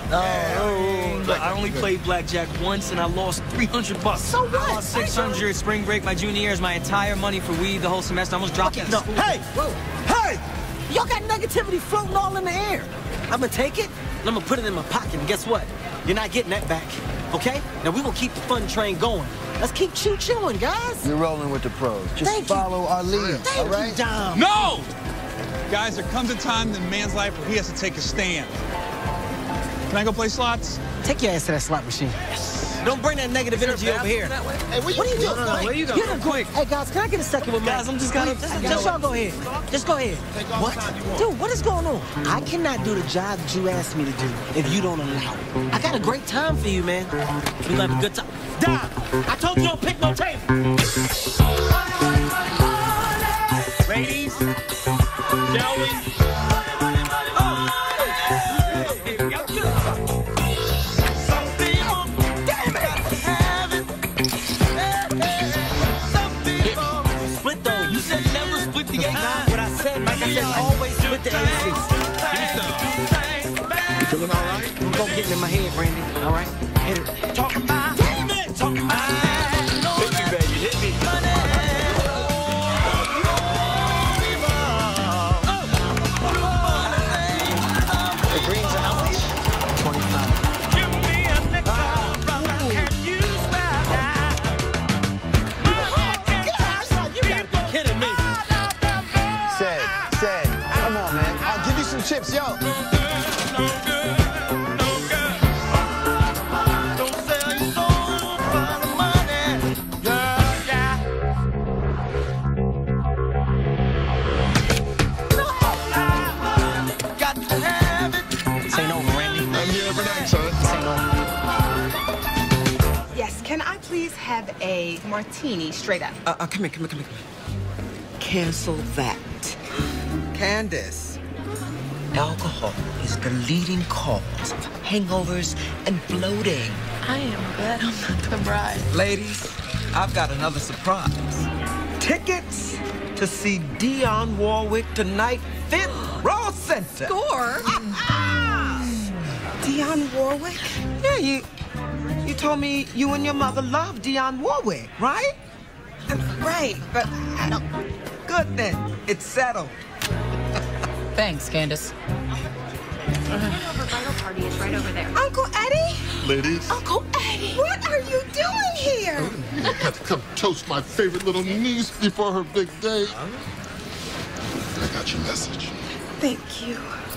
Oh, look, I only played blackjack once and I lost three hundred bucks. So what? I lost six hundred. Spring break, my junior year is my entire money for weed the whole semester. I almost dropped Okay, it. no. Hey! Whoa. Hey! Y'all got negativity floating all in the air. I'm gonna take it, and I'm gonna put it in my pocket, and guess what? You're not getting that back, okay? Now we gonna keep the fun train going. Let's keep choo-chooing, guys. You're rolling with the pros. Just Thank follow you. our lead, Thank all right? you, Dom. No! Guys, there comes a time in a man's life where he has to take a stand. Can I go play slots? Take your ass to that slot machine. Yes. Don't bring that negative energy over here. Hey, where you, What are you doing? no, no, no, Where you going? Quick. Hey, guys, can I get a second with me? Guys, I'm just gonna- Just, just y'all go ahead. Just go ahead. What? Dude, what is going on? I cannot do the job that you asked me to do if you don't allow it. I got a great time for you, man. We gonna have a good time. Dom, I told you don't pick no table. Ladies, shall we? Split those. You said never split the A C. What I said, like I said, always split the A C. You feeling all right? I'm gonna get it in my head, Randy. All right? Hit it. Talk about. Damn it! Talk about. Hit me, baby. Hit me. The greens are how much? twenty-five. Kidding me. Said, said. Come on, man. I'll give you some chips, yo. This ain't over, Randy. I'm here every night, son. This ain't over. Yes, can I please have a martini straight up? Uh, uh, come here, come here, come here, come here. Cancel that. Candace, alcohol is the leading cause of hangovers and bloating. I am glad I'm not the bride. Ladies, I've got another surprise. Tickets to see Dionne Warwick tonight, fifth row center. Score? Dionne Warwick? Yeah, you you told me you and your mother love Dionne Warwick, right? Right, but I don't... Good then. It's settled. Thanks, Candace. Her bridal party is right over there. Uncle Eddie? Ladies. Uncle What are you doing here? I have to come toast my favorite little niece before her big day. I got your message. Thank you.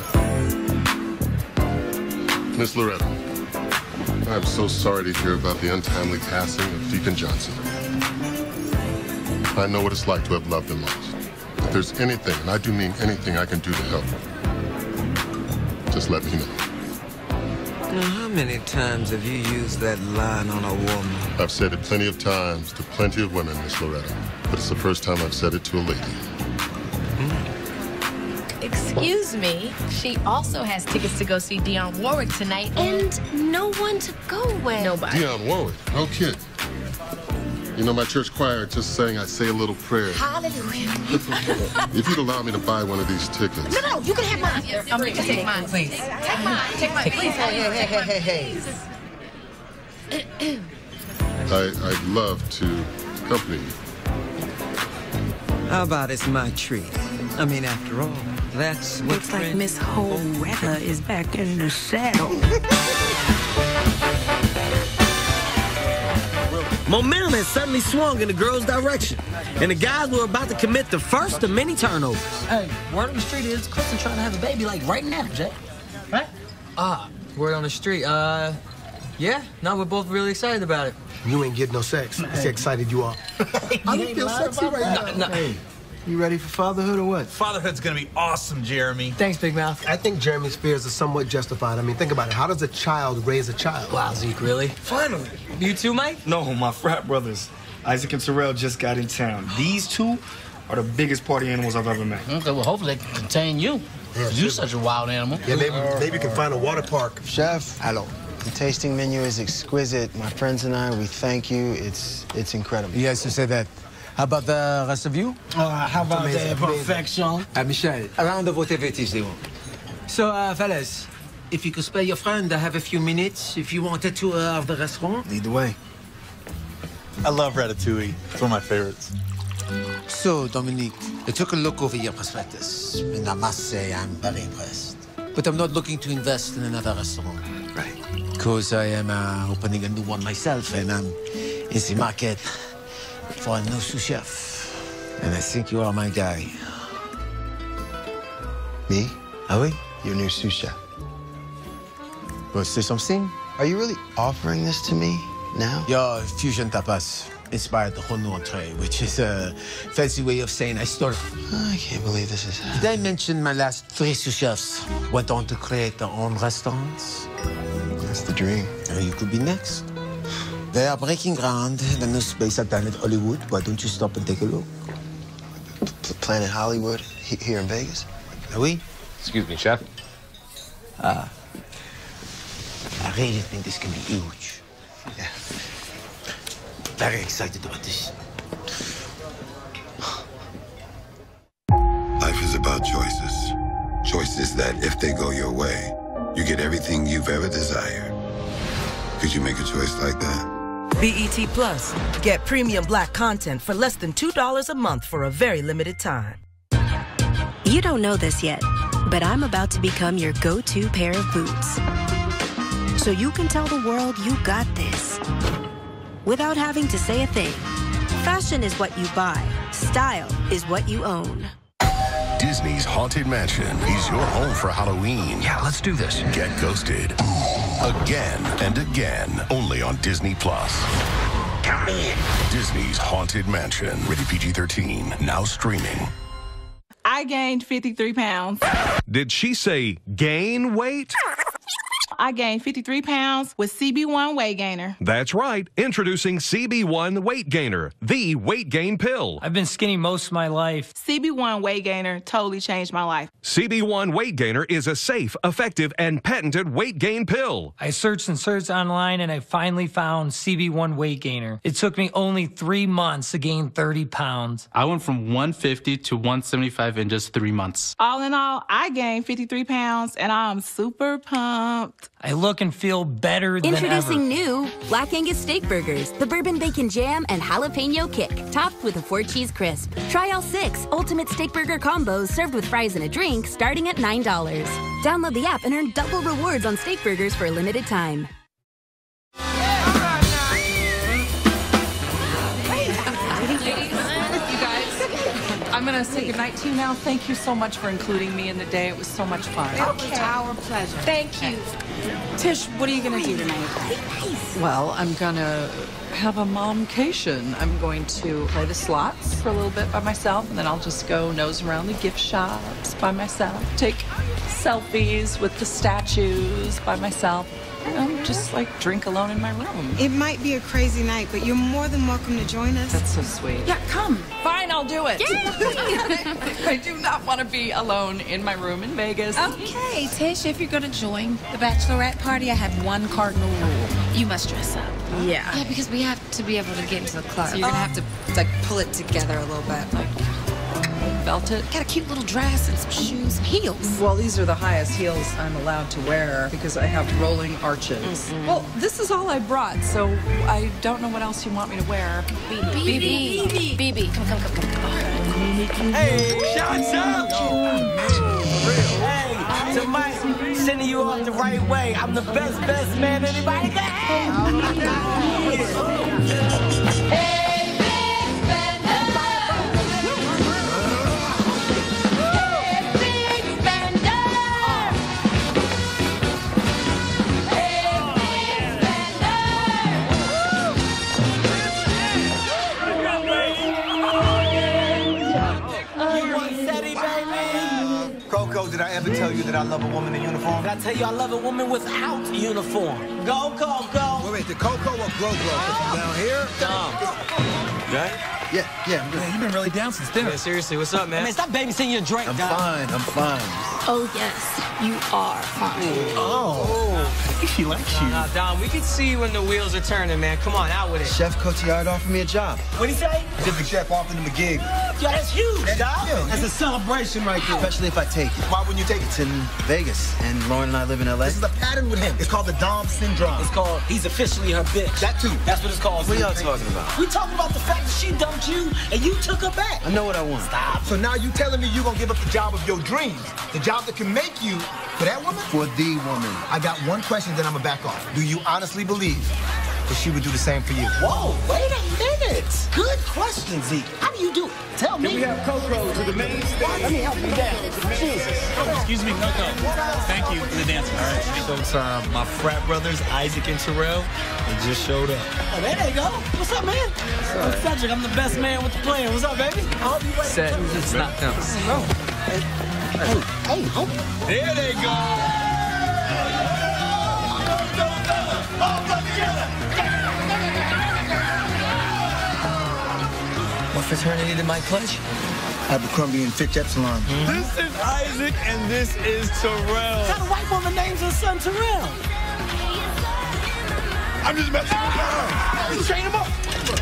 Miss Loretta, I'm so sorry to hear about the untimely passing of Deacon Johnson. I know what it's like to have loved and lost. If there's anything, and I do mean anything I can do to help, just let me know. Now, how many times have you used that line on a woman? I've said it plenty of times to plenty of women, Miss Loretta, but it's the first time I've said it to a lady. Excuse me, she also has tickets to go see Dionne Warwick tonight, and no one to go with. Nobody. Dionne Warwick, no kid. You know, my church choir just sang I Say a Little Prayer. Hallelujah. If you'd allow me to buy one of these tickets. No, no, you can have mine. I'm going to take mine, please. Take mine. Take mine, please. Hey, hey, hey, hey, hey. I, I'd love to accompany you. How about it's my treat? I mean, after all, that's what Looks like Miss Loretta is back in the saddle. Momentum has suddenly swung in the girls' direction, and the guys were about to commit the first of many turnovers. Hey, word on the street is Kristen trying to have a baby, like, right now, Jay. Right? Ah, word on the street. Uh, yeah, no, we're both really excited about it. You ain't getting no sex. See how excited you are. I don't feel sexy right now. No, no. Hey, you ready for fatherhood or what? Fatherhood's gonna be awesome, Jeremy. Thanks, Big Mouth. I think Jeremy's fears are somewhat justified. I mean, think about it. How does a child raise a child? Wow, Zeke, really? Finally. You too, Mike? No, my frat brothers, Isaac and Terrell, just got in town. These two are the biggest party animals I've ever met. Okay, well, hopefully they can contain you. Yeah, You're such a wild animal. Yeah, maybe, maybe you can find a water park. Chef, hello. The tasting menu is exquisite. My friends and I, we thank you. It's it's incredible. Yes, you say that. How about the rest of you? Uh, how about the perfection? Uh, Michel, a round of whatever it is they want. So, uh, fellas, if you could spare your friend, I have a few minutes. If you wanted to uh, of the restaurant. Lead the way. I love ratatouille. It's one of my favorites. So, Dominique, I took a look over your prospectus, and I must say I'm very impressed. But I'm not looking to invest in another restaurant. Right. Because I am uh, opening a new one myself, and I'm in the market for a new sous chef. And I think you are my guy. Me? Ah oui? Your new sous chef. Want to say something? Are you really offering this to me now? Your fusion tapas inspired the whole new entree, which is a fancy way of saying I stole. I can't believe this is happening. Did I mention my last three sous chefs went on to create their own restaurants? That's the dream. Uh, you could be next. They are breaking ground in the new space at Planet Hollywood. Why don't you stop and take a look? P Planet Hollywood he here in Vegas? Ah oui? Excuse me, chef. Ah. I really think this can be huge. Yeah. Very excited about this. Life is about choices. Choices that, if they go your way, you get everything you've ever desired. Could you make a choice like that? B E T Plus. Get premium black content for less than two dollars a month for a very limited time. You don't know this yet, but I'm about to become your go-to pair of boots. So you can tell the world you got this without having to say a thing. Fashion is what you buy. Style is what you own. Disney's Haunted Mansion is your home for Halloween. Yeah, let's do this. Get ghosted. Again and again. Only on Disney Plus. Count me in. Disney's Haunted Mansion. Rated P G thirteen. Now streaming. I gained fifty-three pounds. Did she say gain weight? I gained fifty-three pounds with C B one Weight Gainer. That's right. Introducing C B one Weight Gainer, the weight gain pill. I've been skinny most of my life. C B one Weight Gainer totally changed my life. C B one Weight Gainer is a safe, effective, and patented weight gain pill. I searched and searched online, and I finally found C B one Weight Gainer. It took me only three months to gain thirty pounds. I went from one fifty to one seventy-five in just three months. All in all, I gained fifty-three pounds, and I'm super pumped. I look and feel better than ever. Introducing new Black Angus Steak Burgers, the bourbon bacon jam and jalapeno kick, topped with a four cheese crisp. Try all six ultimate steak burger combos served with fries and a drink starting at nine dollars. Download the app and earn double rewards on steak burgers for a limited time. All right. gonna say goodnight to you now. Thank you so much for including me in the day. It was so much fun. Okay. It's our pleasure. Thank you. Tish, what are you gonna do tonight? Well, I'm gonna have a momcation. I'm going to play the slots for a little bit by myself, and then I'll just go nose around the gift shops by myself, take selfies with the statues by myself. You know, just like drink alone in my room. It might be a crazy night, but you're more than welcome to join us. That's so sweet. Yeah, come. Fine, I'll do it. I do not want to be alone in my room in Vegas. Okay, Tish, if you're gonna join the bachelorette party, I have one cardinal rule. You must dress up. Yeah. Yeah, because we have to be able to get into the club. So you're gonna have to like pull it together a little bit. Like belt it. Got a cute little dress and some shoes and heels. Well, these are the highest heels I'm allowed to wear because I have rolling arches. Mm-mm. Well, this is all I brought, so I don't know what else you want me to wear. B B. B B. Come, come, come, come. Hey, shots up! Hey, to Mike, sending you off the right way. I'm the best, best man anybody can have. Hey! Did I ever tell you that I love a woman in uniform? Did I tell you I love a woman without uniform? Go, go, go. Wait, wait, the Coco or Gro-Gro? Down here? Down. Right? Yeah, yeah, I'm good. Man, you've been really down since dinner. Yeah, seriously, what's up, man? Man, stop babysitting your drink, I'm Dom. fine, I'm fine. Oh, yes, you are fine. Oh. He likes you. Nah, Dom, we can see when the wheels are turning, man. Come on, out with it. Chef Cotillard offered me a job. What'd he say? Different chef offered him a gig. Yo, that's huge, That's Dom. huge. That's a celebration right there. Especially if I take it. Why wouldn't you take it? It's in Vegas, and Lauren and I live in L A. This is a pattern with him. It's called the Dom syndrome. It's called he's officially her bitch. That too. That's what it's called. What are y'all talking about? We talking about the fact that she dumped you and you took her back. I know what I want. Stop. So now you telling me you gonna give up the job of your dreams, the job that can make you for that woman? For the woman. I got one question, then I'm gonna back off. Do you honestly believe that she would do the same for you? Whoa, wait a minute. Good question, Zeke. How do you do it? Tell me. Can we have Coco to the main stage? Let me help you down. Jesus. Oh, excuse me, Coco. Thank you for the dancing. All right. So it's uh, my frat brothers, Isaac and Terrell. They just showed up. Oh, there they go. What's up, man? I'm Cedric. I'm the best man with the plan. What's up, baby? I'll be waiting. Set. It's not done. Oh. Hey, hey, hey, homie. There they go. What fraternity did Mike pledge? Abercrombie and Fitch Epsilon. Mm-hmm. This is Isaac and this is Terrell. What kind of white woman names her son Terrell? I'm just messing with you. Just train him up.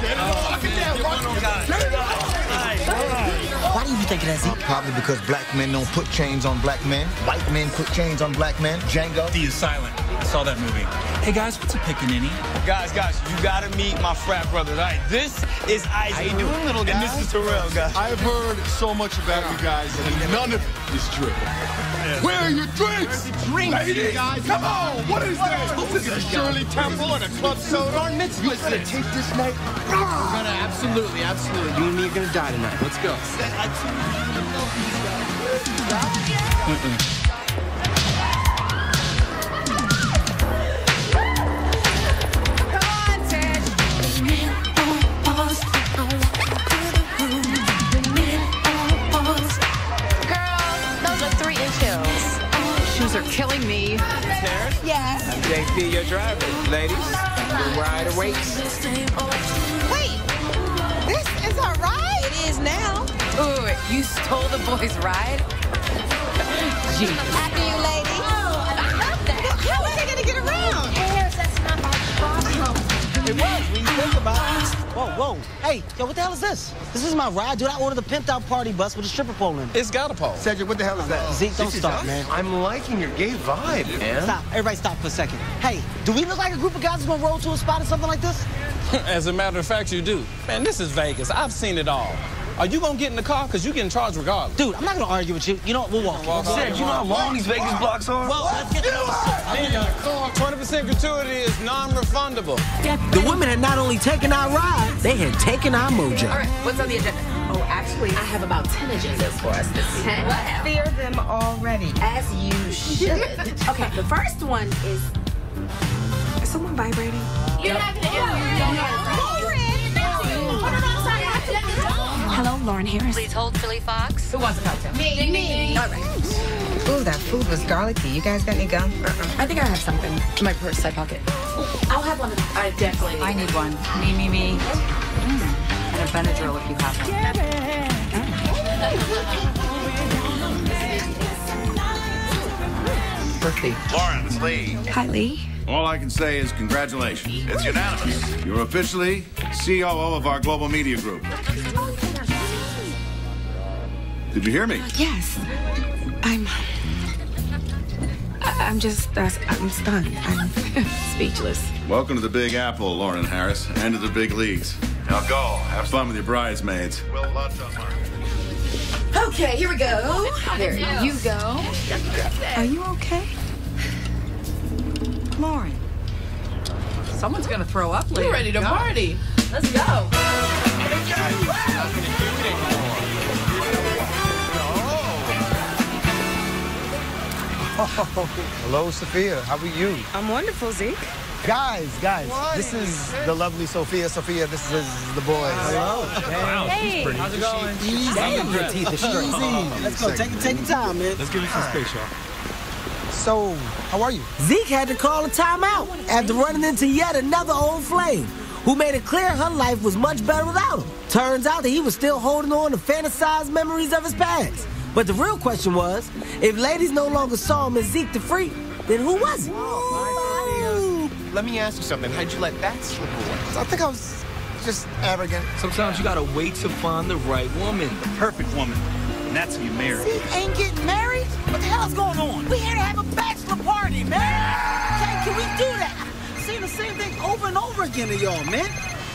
Why do you think of that, Zeke? Probably because black men don't put chains on black men. White men put chains on black men. Django. D is silent. I saw that movie. Hey, guys, what's a pickaninny? Guys, guys, you gotta meet my frat brothers. All right, this is Isaac. How you doing, little guy? And this is Terrell, guys. I've heard so much about you guys, and none of it is true. Where are your drinks? Drinks, Ladies, guys, come on! What is this? This is Shirley Temple and a club soda. Darn mitzvah. You gonna take this night? We're gonna absolutely, absolutely. You and me are gonna die tonight. Let's go. Mm-mm. Are killing me. Yes. I'm J P, your driver. Ladies, the ride awaits. Wait, this is our ride? It is now. Ooh, you stole the boys' ride? Gee. After you, lady. Oh, I love that. How are they gonna get around? Airs, that's not my problem. It was when you think about it. Whoa, whoa. Hey, yo, what the hell is this? This is my ride, dude. I ordered the pimped out party bus with a stripper pole in it. It's got a pole. Cedric, what the hell is that? Zeke, don't start, man. I'm liking your gay vibe, man. Stop. Everybody stop for a second. Hey, do we look like a group of guys who's gonna roll to a spot or something like this? As a matter of fact, you do. Man, this is Vegas. I've seen it all. Are you gonna get in the car? Because you're getting charged regardless. Dude, I'm not gonna argue with you. You know what? We'll walk. walk Said, you know how long these Vegas blocks are? Well, let's get to the twenty percent gratuity is non-refundable. The women had not only taken our ride, they had taken our mojo. All right, what's on the agenda? Oh, Actually, I have about ten agendas for us this week. Let's fear them already. As you should. Okay, the first one is... Is someone vibrating? You're not gonna Hello, Lauren Harris. Please hold Philly Fox. Who wants a cocktail? Me, me. All right. Ooh, that food was garlicky. You guys got any gum? Uh-uh. I think I have something. My purse, side pocket. I'll have one. I definitely need I need one. Me, me, me. Mm. And a Benadryl if you have one. Birthday. Lauren, it's Lee. Hi, Lee. All I can say is congratulations. It's unanimous. You're officially C O O of our global media group. Did you hear me? Yes. I'm... I- I'm just... Uh, I'm stunned. I'm speechless. Welcome to the Big Apple, Lauren Harris, and to the big leagues. Now go. Have fun with your bridesmaids. Well, lunch on Mark. Okay, here we go. There you go. Are you okay? Lauren. Someone's gonna throw up later. We're ready to party. Let's go. Oh, hello, Sophia. How are you? I'm wonderful, Zeke. Guys, guys, this is the lovely Sophia. Sophia, this is the boys. Hello. Wow, hey. pretty. How's it going? Easy. Damn, your teeth are straight. Easy. Let's go. Take it, take your time, man. Let's give you some space, y'all. So, how are you? Zeke had to call a timeout after running into yet another old flame who made it clear her life was much better without him. Turns out that he was still holding on to fantasized memories of his past. But the real question was, if ladies no longer saw him as Zeke the Freak, then who was he? Let me ask you something. How'd you let that slip away? I think I was just arrogant. Sometimes you gotta wait to find the right woman. The perfect woman. And that's who you marry. Zeke ain't getting married? What the hell's going on? We here to have a bachelor party, man. Okay, can we do that? I've seen the same thing over and over again to y'all, man.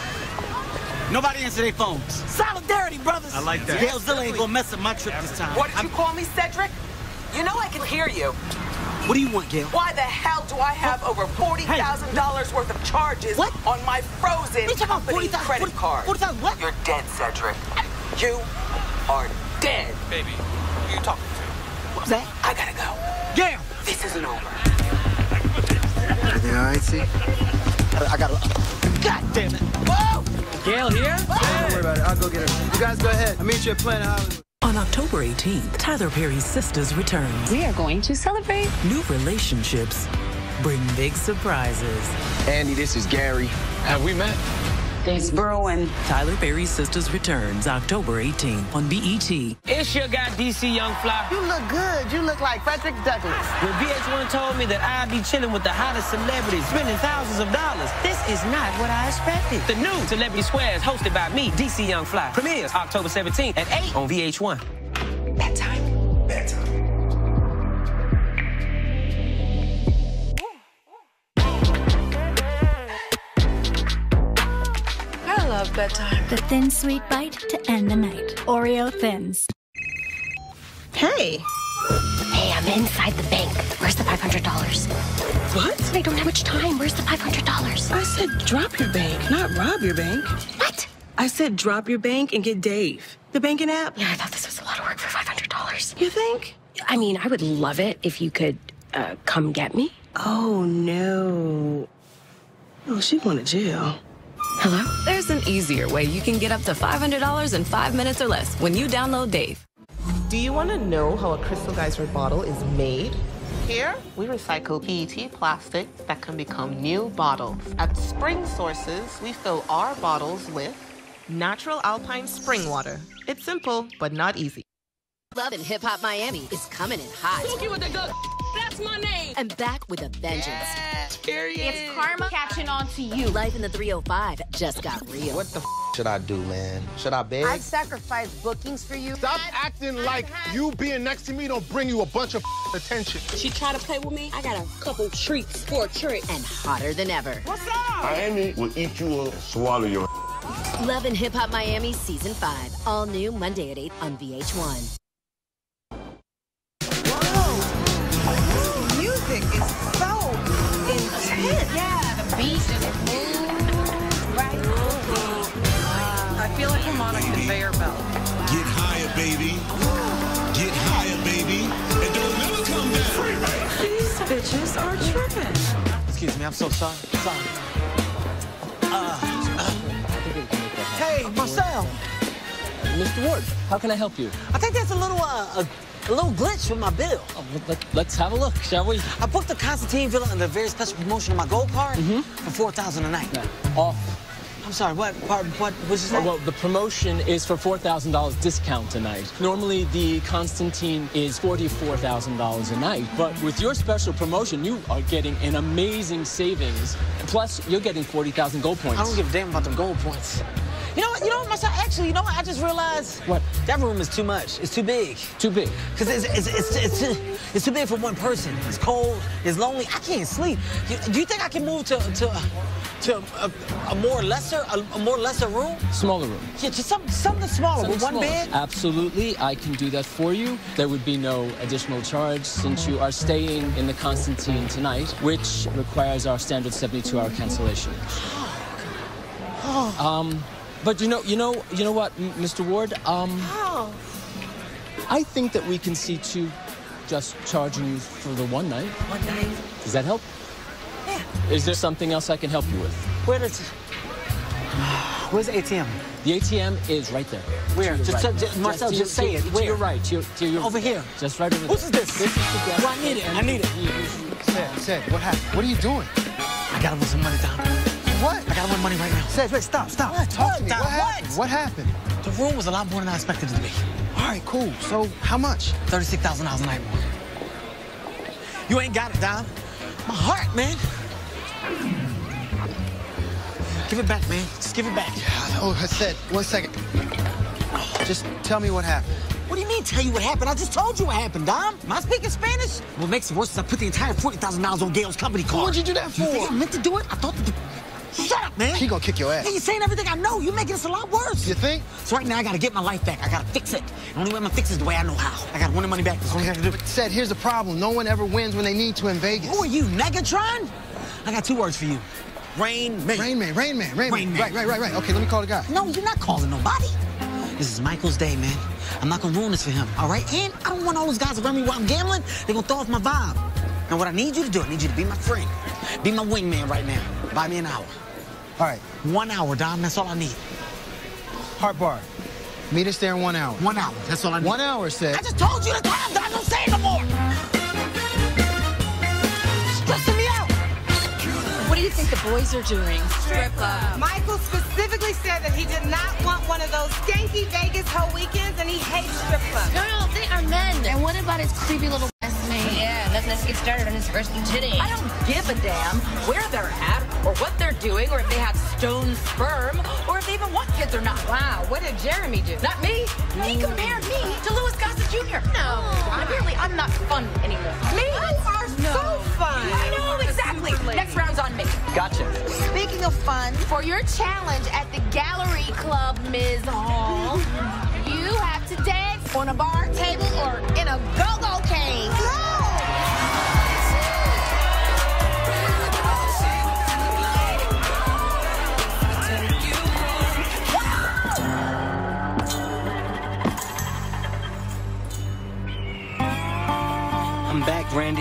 Nobody answer their phones. Solidarity, brothers. I like that. Hellzilla ain't gonna mess up my trip this time. What did you call me, Cedric? You know I can hear you. What do you want, Gail? Why the hell do I have over forty thousand dollars worth of charges what? on my frozen company credit card? forty thousand what? You're dead, Cedric. You are dead. Baby, who are you talking to? What's that? I gotta go. Gail! This isn't over. Everything all right, see? I, I gotta... God damn it! Whoa! Gail here? Don't worry about it. I'll go get her. You guys go ahead. I'll meet you at Planet Hollywood. On October eighteenth, Tyler Perry's Sisters returns. We are going to celebrate. New relationships bring big surprises. Andy, this is Gary. Have we met? It's brewing. Tyler Perry's Sisters returns October eighteenth on B E T. It's your guy, D C Young Fly. You look good. You look like Frederick Douglass. When V H one told me that I'd be chilling with the hottest celebrities, spending thousands of dollars, this is not what I expected. The new Celebrity Squares, hosted by me, D C Young Fly, premieres October seventeenth at eight on V H one. Bedtime. Bedtime. I love bedtime. The thin, sweet bite to end the night. Oreo Thins. Hey. Hey, I'm inside the bank. Where's the five hundred dollars? What? I don't have much time. Where's the five hundred dollars? I said drop your bank, not rob your bank. What? I said drop your bank and get Dave. The banking app? Yeah, I thought this was a lot of work for five hundred dollars. You think? I mean, I would love it if you could uh, come get me. Oh, no. Oh, she went to jail. Hello? There's an easier way you can get up to five hundred dollars in five minutes or less when you download Dave. Do you want to know how a Crystal Geyser bottle is made? Here, we recycle P E T plastic that can become new bottles. At Spring Sources, we fill our bottles with natural alpine spring water. It's simple, but not easy. Love and Hip Hop Miami is coming in hot. Cookie with the good. That's my name. And back with a vengeance. Yeah, period. It's karma catching on to you. Life in the three oh five just got real. What the f should I do, man? Should I beg? I'd sacrifice bookings for you. Stop acting like you being next to me don't bring you a bunch of attention. She tried to play with me. I got a couple treats for a trick. And hotter than ever. What's up? Miami will eat you up, swallow your. Love and Hip Hop Miami Season five. All new Monday at eight on V H one. Music is so intense. Yeah, the beat is moving, right? I feel like I'm on a conveyor belt. Get bitches are tripping. Excuse me, I'm so sorry. Sorry. Uh, hey, Marcel. Mister Ward, how can I help you? I think there's a little, uh, a, a little glitch with my bill. Oh, let, let's have a look, shall we? I booked the Constantine Villa under a very special promotion on my gold card mm-hmm. for four thousand dollars a night. Yeah. Off. I'm sorry, what, what, what was you say? Oh, well, the promotion is for four thousand dollars discount tonight. Normally, the Constantine is forty-four thousand dollars a night, but with your special promotion, you are getting an amazing savings. Plus, you're getting forty thousand gold points. I don't give a damn about the gold points. You know what, you know what, myself, actually, you know what, I just realized... What? That room is too much. It's too big. Too big? Because it's, it's, it's, it's, too, it's too big for one person. It's cold, it's lonely, I can't sleep. You, do you think I can move to, to, to a, a more lesser, a, a more lesser room? Smaller room. Yeah, just some, something smaller, something with one smaller. bed? Absolutely, I can do that for you. There would be no additional charge since you are staying in the Constantine tonight, which requires our standard seventy-two hour cancellation. Oh. Um... But you know, you know, you know what, Mister Ward? Um, oh. I think that we can see to just charging you for the one night. One night? Does that help? Yeah. Is there something else I can help you with? Where does... Where's the A T M? The A T M is right there. Where? Just, right. just, Marcel, just, just say to, it. To Where? your right. To your, to your, over here. Just right over there. Who's this? This is the guy. Well, I need it. I need it. Sid, Sid, what happened? What are you doing? I gotta win some money, Dom. What? I gotta win money right now. Sid, wait, stop, stop. What? Talk What? to me. Dom, What happened? what? What happened? The room was a lot more than I expected it to be. All right, cool. So, how much? thirty-six thousand dollars a night more. You ain't got it, Dom. My heart, man. Give it back, man. Just give it back. Yeah, oh, I said, one second. Just tell me what happened. What do you mean, tell you what happened? I just told you what happened, Dom. Am I speaking Spanish? What makes it worse is I put the entire forty thousand dollars on Gail's company card. What'd you do that for? You think I meant to do it? I thought that... Shut up, man. He gonna kick your ass. Hey, you're saying everything I know. You're making this a lot worse. You think? So right now, I gotta get my life back. I gotta fix it. The only way I'm gonna fix it is the way I know how. I gotta win the money back. That's what I gotta do. But Seth, here's the problem. No one ever wins when they need to in Vegas. Who are you, Megatron? I got two words for you. Rain Man. Rain Man, Rain Man, Rain, Rain Man. Man. Right, right, right, right. Okay, let me call the guy. No, you're not calling nobody. This is Michael's day, man. I'm not gonna ruin this for him, all right? And I don't want all those guys around me while I'm gambling. They're gonna throw off my vibe. Now, what I need you to do, I need you to be my friend. Be my wingman right now. Buy me an hour. All right. One hour, Dom. That's all I need. Heart Bar. Meet us there in one hour. One hour. That's all I need. One hour, Seth. I just told you the time, Dom. Don't say it no more. Stressing me out. What do you think the boys are doing? Strip club. Michael specifically said that he did not want one of those skanky Vegas hoe weekends, and he hates strip clubs. No, no, they are men. And what about his creepy little best mate? Yeah, let's, let's get started on his first titty. I don't give a damn where they're at, or what they're doing, or if they have stone sperm, or if they even want kids or not. Wow, what did Jeremy do? Not me. He compared me to Louis Gossett Junior No. Apparently, I'm not fun anymore. Me? You are no. so fun. I know, exactly. Next round's on me. Gotcha. Speaking of fun, for your challenge at the Gallery Club, Miz Hall, you have to dance on a bar table or in a go-go cave. I'm back, Randy.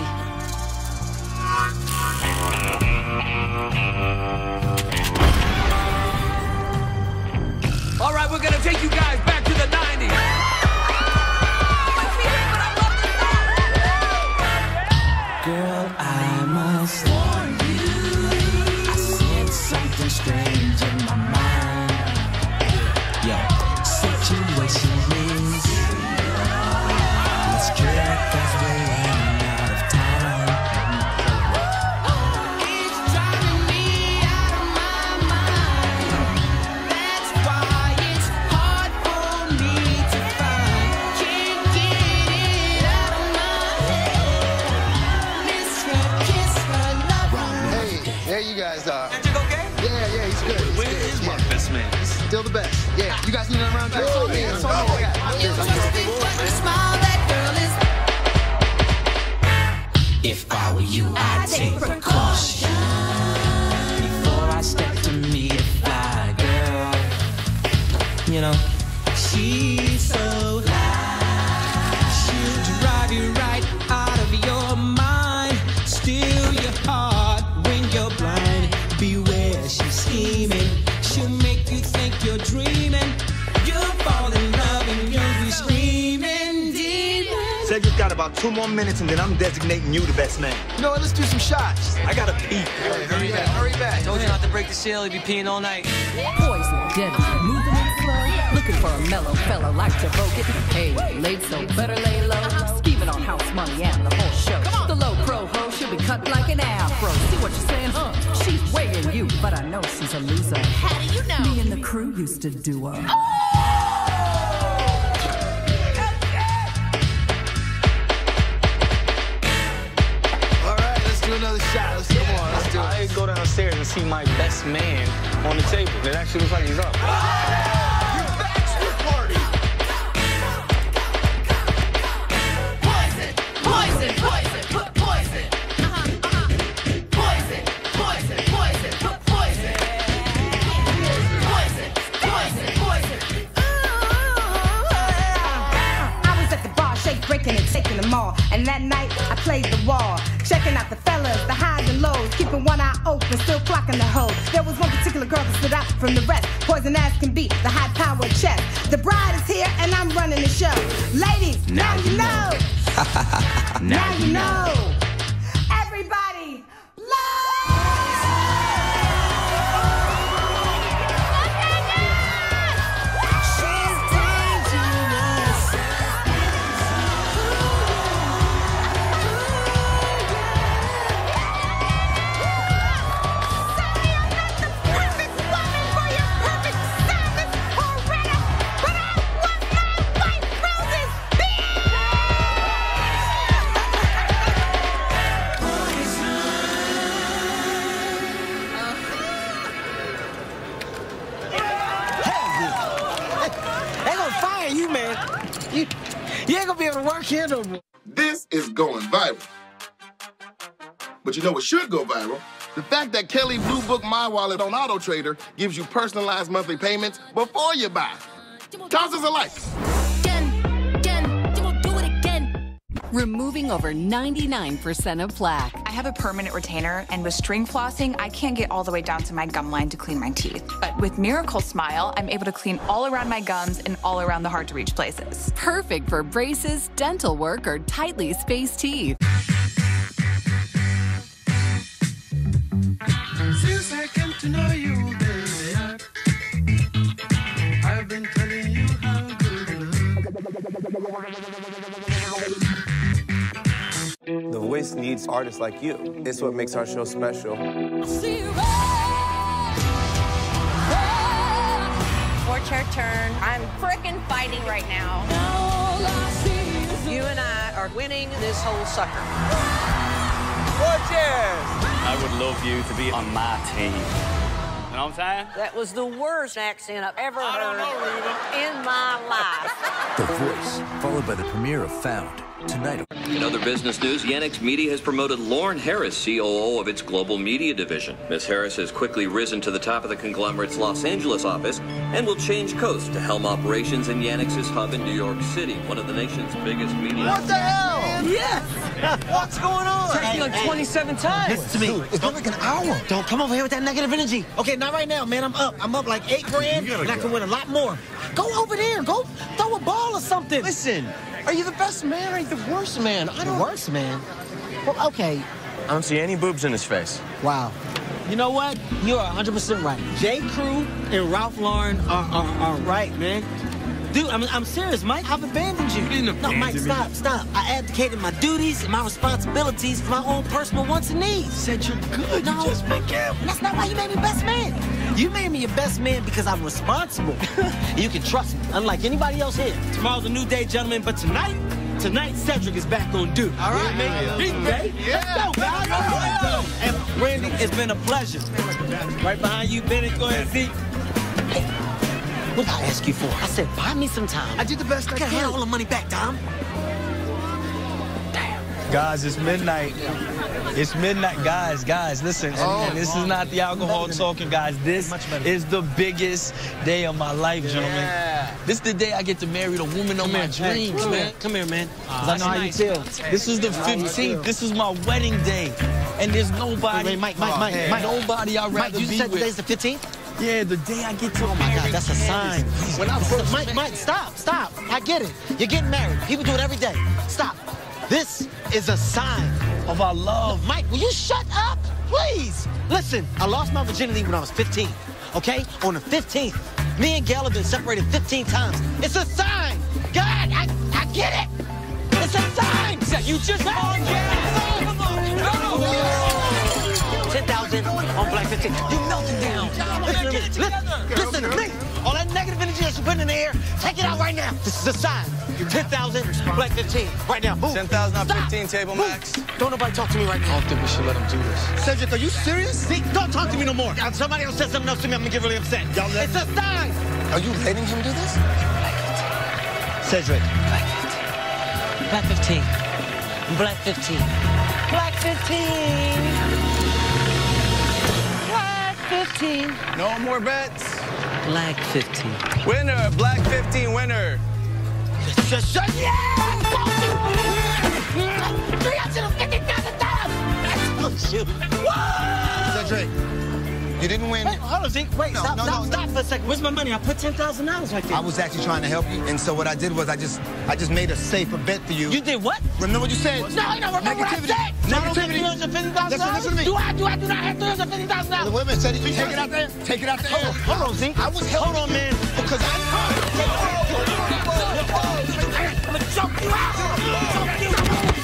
All right, we're gonna take you guys back to the nineties. Girl, I must warn you, I sense something strange in my mind. Yeah, situation is, let's trip as we're running out of time. It's driving me out of my mind. That's why it's hard for me to find. Can't get it out of my head. Miss her, kiss her, love her. Hey, there you guys are. Magic okay? Yeah, yeah, he's good. He's Where good. is Yeah. my best man? He's still the best. Yeah, you guys need another round drink? It's on me. It's on me. I got it. You just think what a smile that girl is. If I were you, I'd take precaution before I step to meet a fly girl. You know, she's so fly, she'll drive you right out of your mind. Still Cedric got about two more minutes, and then I'm designating you the best man. You know what? Let's do some shots. I gotta pee. Hey, hurry back, hurry back. Told you not to break the seal. He'd be peeing all night. Poison, deadly, moving in slow. Looking for a mellow fella like to vogue it. Hey, late, so better lay low. Scheming on house money and the whole show. The low pro ho, she'll be cut like an afro. See what you're saying, huh? She's weighing you, but I know she's a loser. How do you know? Me and the crew used to do her. Do another shot. Let's come on. Let's do it. I go downstairs and see my best man on the table. It actually looks like he's up. Your bachelor party. Poison, poison, poison, put poison. Uh-huh, uh-huh. Poison, poison, poison, put poison. Poison, poison, poison. I was at the bar, shake breaking and taking them all. And that night, I played the wall. Checking out the fellas, the highs and lows. Keeping one eye open, still clocking the hoe. There was one particular girl that stood out from the rest. Poison as can be, the high-powered chest. The bride is here, and I'm running the show. Ladies, now, now you know. know. now, now you know. know. Everybody, You, you ain't gonna be able to work here no more. This is going viral. But you know what should go viral? The fact that Kelly Blue Book My Wallet on Auto Trader gives you personalized monthly payments before you buy. Toss us a like. Removing over ninety-nine percent of plaque. I have a permanent retainer, and with string flossing, I can't get all the way down to my gum line to clean my teeth. But with Miracle Smile, I'm able to clean all around my gums and all around the hard-to-reach places. Perfect for braces, dental work, or tightly spaced teeth. Since I came to know you, baby, I've been telling you how good you The Voice needs artists like you. It's what makes our show special. It's your turn. I'm frickin' fighting right now. You and I are winning this whole sucker. Gorgeous! I would love you to be on my team. You know what I'm saying? That was the worst accent I've ever heard in my life. The Voice, followed by the premiere of Found, tonight. In other business news, Yannick's Media has promoted Lauren Harris, C O O of its global media division. Miz Harris has quickly risen to the top of the conglomerate's Los Angeles office and will change coast to helm operations in Yannick's hub in New York City, one of the nation's biggest media. What the hell? Yes! What's going on? Text me like twenty-seven times. Listen to me. It's been like an hour. Don't come over here with that negative energy. Okay, not right now, man. I'm up. I'm up like eight grand, and I can win a lot more. Go over there. Go throw a ball or something. Listen, are you the best man or are you the worst man? I don't... The worst man? Well, okay. I don't see any boobs in his face. Wow. You know what? You're one hundred percent right. J. Crew and Ralph Lauren are, are, are right, man. Dude, I'm, I'm serious, Mike. I've abandoned you. You no, Mike, stop, stop. I abdicated my duties and my responsibilities for my own personal wants and needs. Said you're good. No, you just been careful. That's not why you made me best man. You made me your best man because I'm responsible. You can trust me, unlike anybody else here. Tomorrow's a new day, gentlemen, but tonight, tonight Cedric is back on duty. All right, yeah, man. Yeah, yeah. Yeah. Let's go, guys. All right. And Randy, it's been a pleasure. Right behind you, Bennett. Go ahead, Zeke. Hey. What did I ask you for? I said, buy me some time. I did the best I, I could. I had all the money back, Dom. Damn. Guys, it's midnight. It's midnight. Guys, guys, listen. Oh, and, and this is not the alcohol talking, guys. This is the biggest day of my life, gentlemen. Yeah. This is the day I get to marry the woman of my dreams, Come man. Here. Come here, man. Uh, I know how you feel. This is the fifteenth. This is my wedding day. And there's nobody. Wait, Mike, Mike, Mike, oh, Mike. Nobody I'd rather Mike, you be said with. today's the fifteenth? Yeah, the day I get to Oh, my God, that's a sign. When I first Mike, Mike, stop, stop. I get it. You're getting married. People do it every day. Stop. This is a sign of our love. Mike, will you shut up, please? Listen, I lost my virginity when I was fifteen, okay? On the fifteenth, me and Gail have been separated fifteen times. It's a sign. God, I, I get it. It's a sign. You just called Gail. No, no. ten thousand on Black fifteen. You melted down. Listen to me. Listen, listen to me. All that negative energy that you're putting in the air, take it out right now. This is a sign. ten thousand, Black fifteen. Right now. Move. ten thousand on Stop. fifteen, table Move. max. Don't nobody talk to me right now. I don't think we should let him do this. Cedric, are you serious? See, don't talk to me no more. If somebody else says something else to me, I'm gonna get really upset. Y'all let It's a sign. Are you letting him do this? Cedric. Black fifteen. Black fifteen. Black fifteen. Black fifteen. No more bets. Black fifteen. Winner, Black fifteen winner. Shut, shut, yeah! three hundred fifty thousand dollars! I told you. Whoa! Cedric, you didn't win. Hey, hold on, Zeke. Wait, No, stop, no, stop, no, stop for a second. Where's my money? I put ten thousand dollars right there. I was actually trying to help you, and so what I did was I just I just made a safer bet for you. You did what? Remember what you said? No, I don't remember what I Negativity. said. So I don't have Negativity. three hundred fifty thousand dollars? Listen, listen to me. Do I, do I, do not have three hundred fifty thousand dollars? The women said, you take it out there. Take it out there. Hold on, hold on, Zeke. I was helping. Hold on, man. Because I... I'm gonna choke you out. I'm gonna choke you.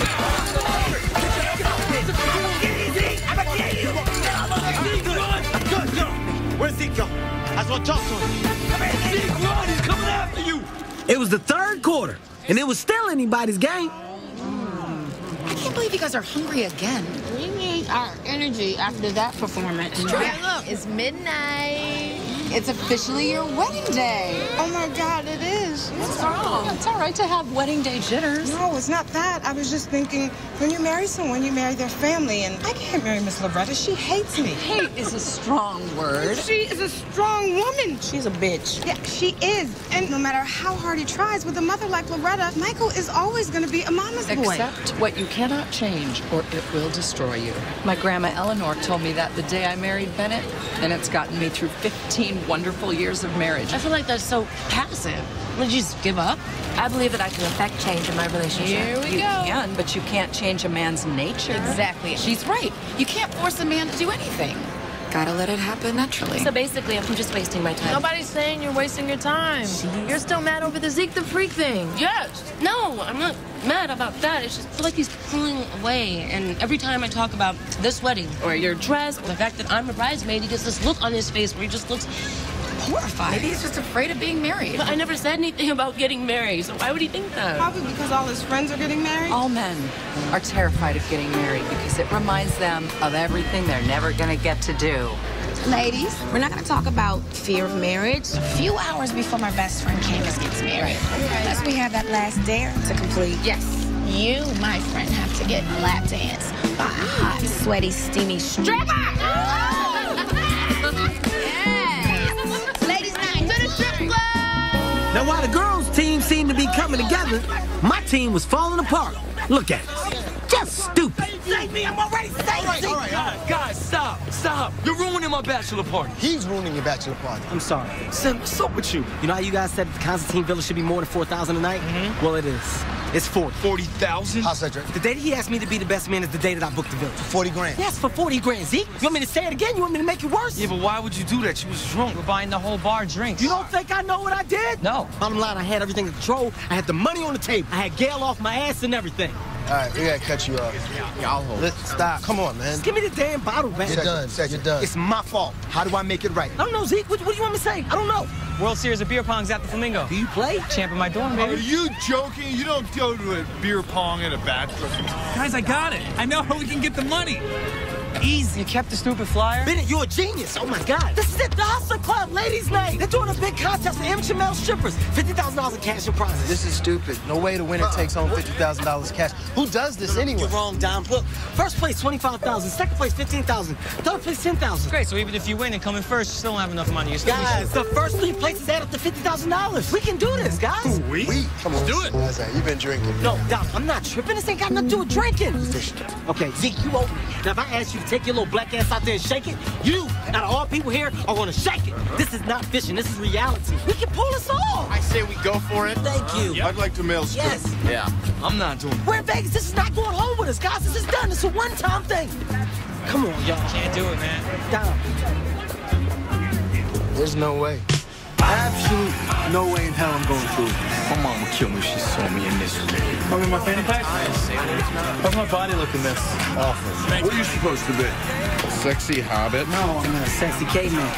I'm gonna get you. Good, good. Where's Zeke go? I just want to talk to him. Come here, Zeke. Run, he's coming after you. It was the third quarter, and it was still anybody's game. I can't believe you guys are hungry again. We need our energy after that performance. Yeah. Look, it's midnight. It's officially your wedding day. Oh my God, it is. What's wrong? It's all right to have wedding day jitters. No, it's not that. I was just thinking, when you marry someone, you marry their family, and I can't marry Miss Loretta. She hates me. Hate is a strong word. She is a strong woman. She's a bitch. Yeah, she is. And no matter how hard he tries, with a mother like Loretta, Michael is always going to be a mama's boy. Accept what you cannot change, or it will destroy you. My grandma Eleanor told me that the day I married Bennett, and it's gotten me through fifteen wonderful years of marriage. I feel like that's so passive. Would you just give up? I believe that I can affect change in my relationship. Here we You go. can, but you can't change a man's nature. Exactly. She's right. You can't force a man to do anything. Gotta let it happen naturally. So basically, I'm just wasting my time. Nobody's saying you're wasting your time. You're still mad over the Zeke the Freak thing. Yes. No, I'm not mad about that. It's just I feel like he's pulling away. And every time I talk about this wedding or your dress or the fact that I'm a bridesmaid, he gets this look on his face where he just looks horrified. Maybe he's just afraid of being married. But I never said anything about getting married, so why would he think that? Probably because all his friends are getting married. All men are terrified of getting married because it reminds them of everything they're never gonna get to do. Ladies, we're not going to talk about fear of marriage. A few hours before my best friend Candace gets married. Plus, we have that last dare to complete. Yes, you, my friend, have to get a lap dance by a hot, sweaty, steamy stripper. Yes. Ladies' night to the strip club. Now, while the girls' team seemed to be coming together, my team was falling apart. Look at it. Just stupid. Save me, I'm already saved. All right, all right, all right. Guys, stop, stop. You're ruining my bachelor party. He's ruining your bachelor party. I'm sorry. Sam, what's up with you? You know how you guys said the Constantine Villa should be more than four thousand a night? Mm-hmm. Well, it is. It's forty. forty thousand? How, Cedric? The day that he asked me to be the best man is the day that I booked the villa. For forty grand. Yes, for forty grand, Zeke. You want me to say it again? You want me to make it worse? Yeah, but why would you do that? She was drunk. We're buying the whole bar drinks. You don't think I know what I did? No. Bottom line, I had everything in control. I had the money on the table. I had Gail off my ass and everything. All right, we gotta cut you off. Y'all hold. Let's stop. Come on, man. Just give me the damn bottle back. You're done. You're done. It's my fault. How do I make it right? I don't know, Zeke. What, what do you want me to say? I don't know. World Series of beer pong's at the Flamingo. Do you play? Champ in my dorm, baby. Are you joking? You don't go to a beer pong at a bachelor. Guys, I got it. I know how we can get the money. Easy. You kept the stupid flyer? Bennett, you're a genius. Oh, my God. This is it, the Hustler Club, ladies' night. They're doing a big contest for amateur male strippers. fifty thousand dollars in cash and prizes. This is stupid. No way the winner takes home fifty thousand dollars cash. Who does this anyway? You're wrong, Dom. Look, first place, twenty-five thousand dollars. Second place, fifteen thousand dollars. Third place, ten thousand dollars. Great, so even if you win and come in first, you still don't have enough money. You're still Guys, the first three places add up to fifty thousand dollars. We can do this, guys. Ooh, we? We? Come on. Let's do it. That's right. You've been drinking. No, Dom, I'm not tripping. This ain't got nothing to do with drinking. Okay, Zeke, you owe me. Now, if I ask you to take your little black ass out there and shake it, you, out of all people here, are gonna shake it. This This is not fishing. This is reality. We can pull this off. I say we go for it. Thank you. I'd like to mail strip. Yes. Yeah. I'm not doing it. We're in Vegas. This is not going home with us, guys. This is done. It's a one-time thing. Come on, y'all. Can't do it, man. Down. There's no way. Absolute no way in hell I'm going through it. My mom would kill me if she saw me in this. I'm in my fanny pack? How's my body looking this? Awful. What are you supposed to be? A sexy hobbit? No, I'm a sexy caveman.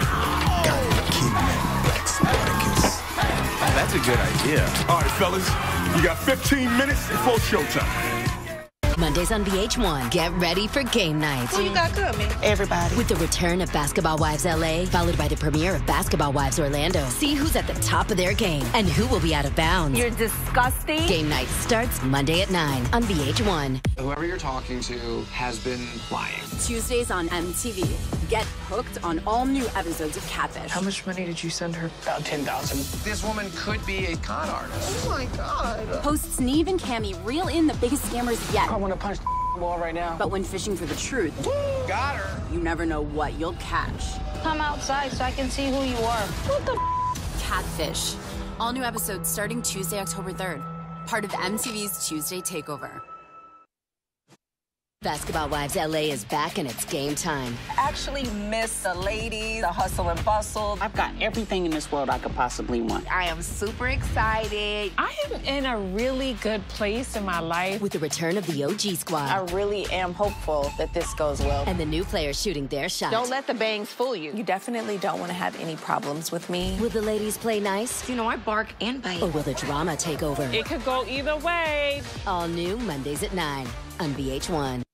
That's a good idea. All right, fellas. You got fifteen minutes before showtime. Mondays on V H one. Get ready for game night. Who you got coming? Everybody. With the return of Basketball Wives L A, followed by the premiere of Basketball Wives Orlando. See who's at the top of their game and who will be out of bounds. You're disgusting. Game night starts Monday at nine on V H one. Whoever you're talking to has been lying. Tuesdays on M T V. Get hooked on all new episodes of Catfish. How much money did you send her? About ten thousand. This woman could be a con artist. Oh my God. Hosts Neve and Cammie reel in the biggest scammers yet. I want to punch the wall right now. But when fishing for the truth, Got her. you never know what you'll catch. Come outside so I can see who you are. What the Catfish. All new episodes starting Tuesday, October third. Part of M T V's Tuesday Takeover. Basketball Wives L A is back and it's game time. Actually miss the ladies, the hustle and bustle. I've got everything in this world I could possibly want. I am super excited. I am in a really good place in my life. With the return of the O G squad. I really am hopeful that this goes well. And the new players shooting their shot. Don't let the bangs fool you. You definitely don't want to have any problems with me. Will the ladies play nice? You know, I bark and bite. Or will the drama take over? It could go either way. All new Mondays at nine on V H one.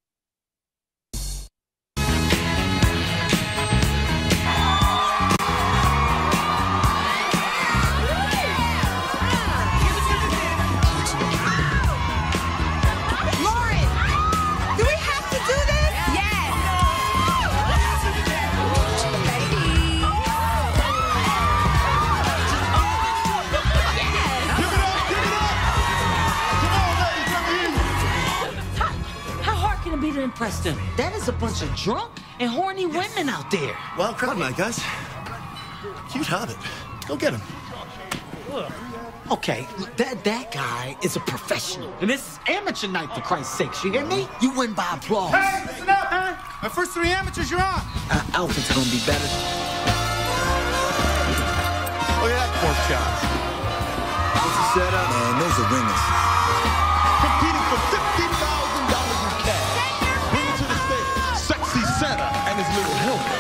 To impress them. That is a bunch of drunk and horny women out there. Well, crowd night, guys. Cute hobbit. Go get him. Okay, that that guy is a professional. And this is amateur night, for Christ's sakes. You hear me? You win by applause. Hey, listen up! Huh? My first three amateurs, you're on. Our outfits are gonna be better. Look at that pork chop. What's the setup? Man, those are winners. Competing for fifty thousand dollars in cash. Bring it to the stage. Sexy Santa and his little helper.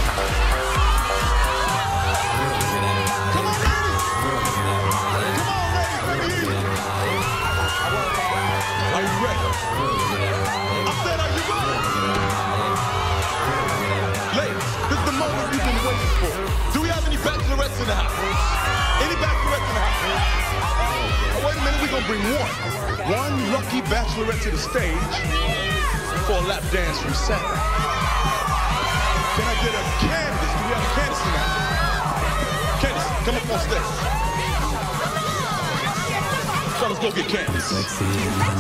Are you ready? I said, are you ready? Ladies, this is the moment we've been waiting for. Do we have any bachelorettes in the house? Any bachelorettes in the house? Oh, wait a minute, we're gonna bring one. One lucky bachelorette to the stage for a lap dance from Santa. Can I get a Candace? Do we have a Candace in the house? Candace, come up on stage. Fellas, go get Candace. Sexy. Give it up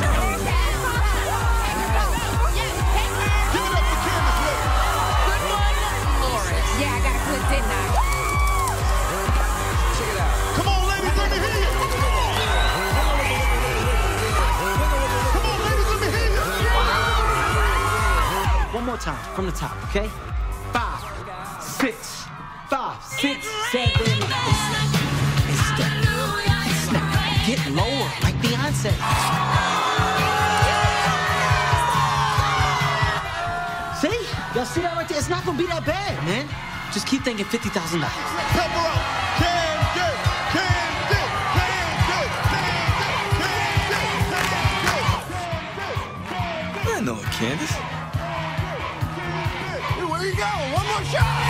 for Candace, ladies. Good one, Lauren. Yeah, I got to quit, didn't I? Check it out. Come on, ladies, let me hear you. Come on, ladies, let me hear you. One more time, from the top, okay? Five, six, five, six, seven. Get lower, like Beyonce. See? Y'all see that right there? It's not gonna be that bad, man. Just keep thinking fifty thousand dollars. Pepper up. Candace, Candace, Candace, Candace, Candace, Candace. I know it, Candace. Hey, where you going? One more shot.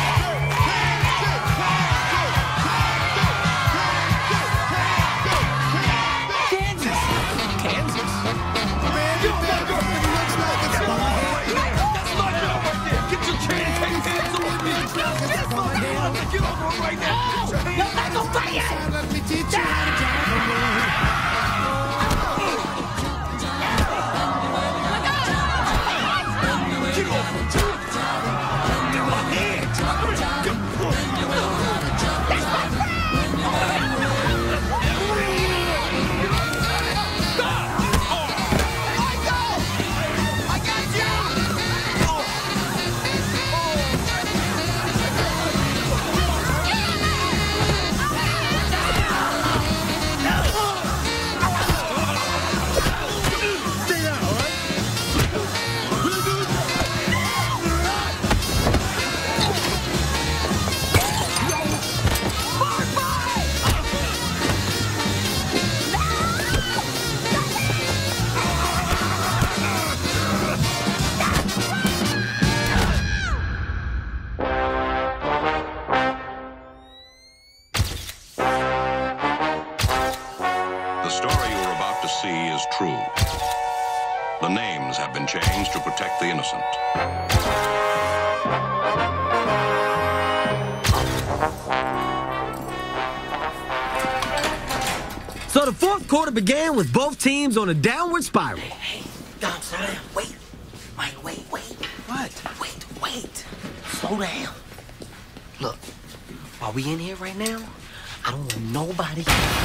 Let me teach you how to Get off true. The names have been changed to protect the innocent. So the fourth quarter began with both teams on a downward spiral. Hey, hey, Dom, slow down. Wait. Mike, wait, wait. What? Wait, wait. Slow down. Look, while we in here right now, I don't want nobody.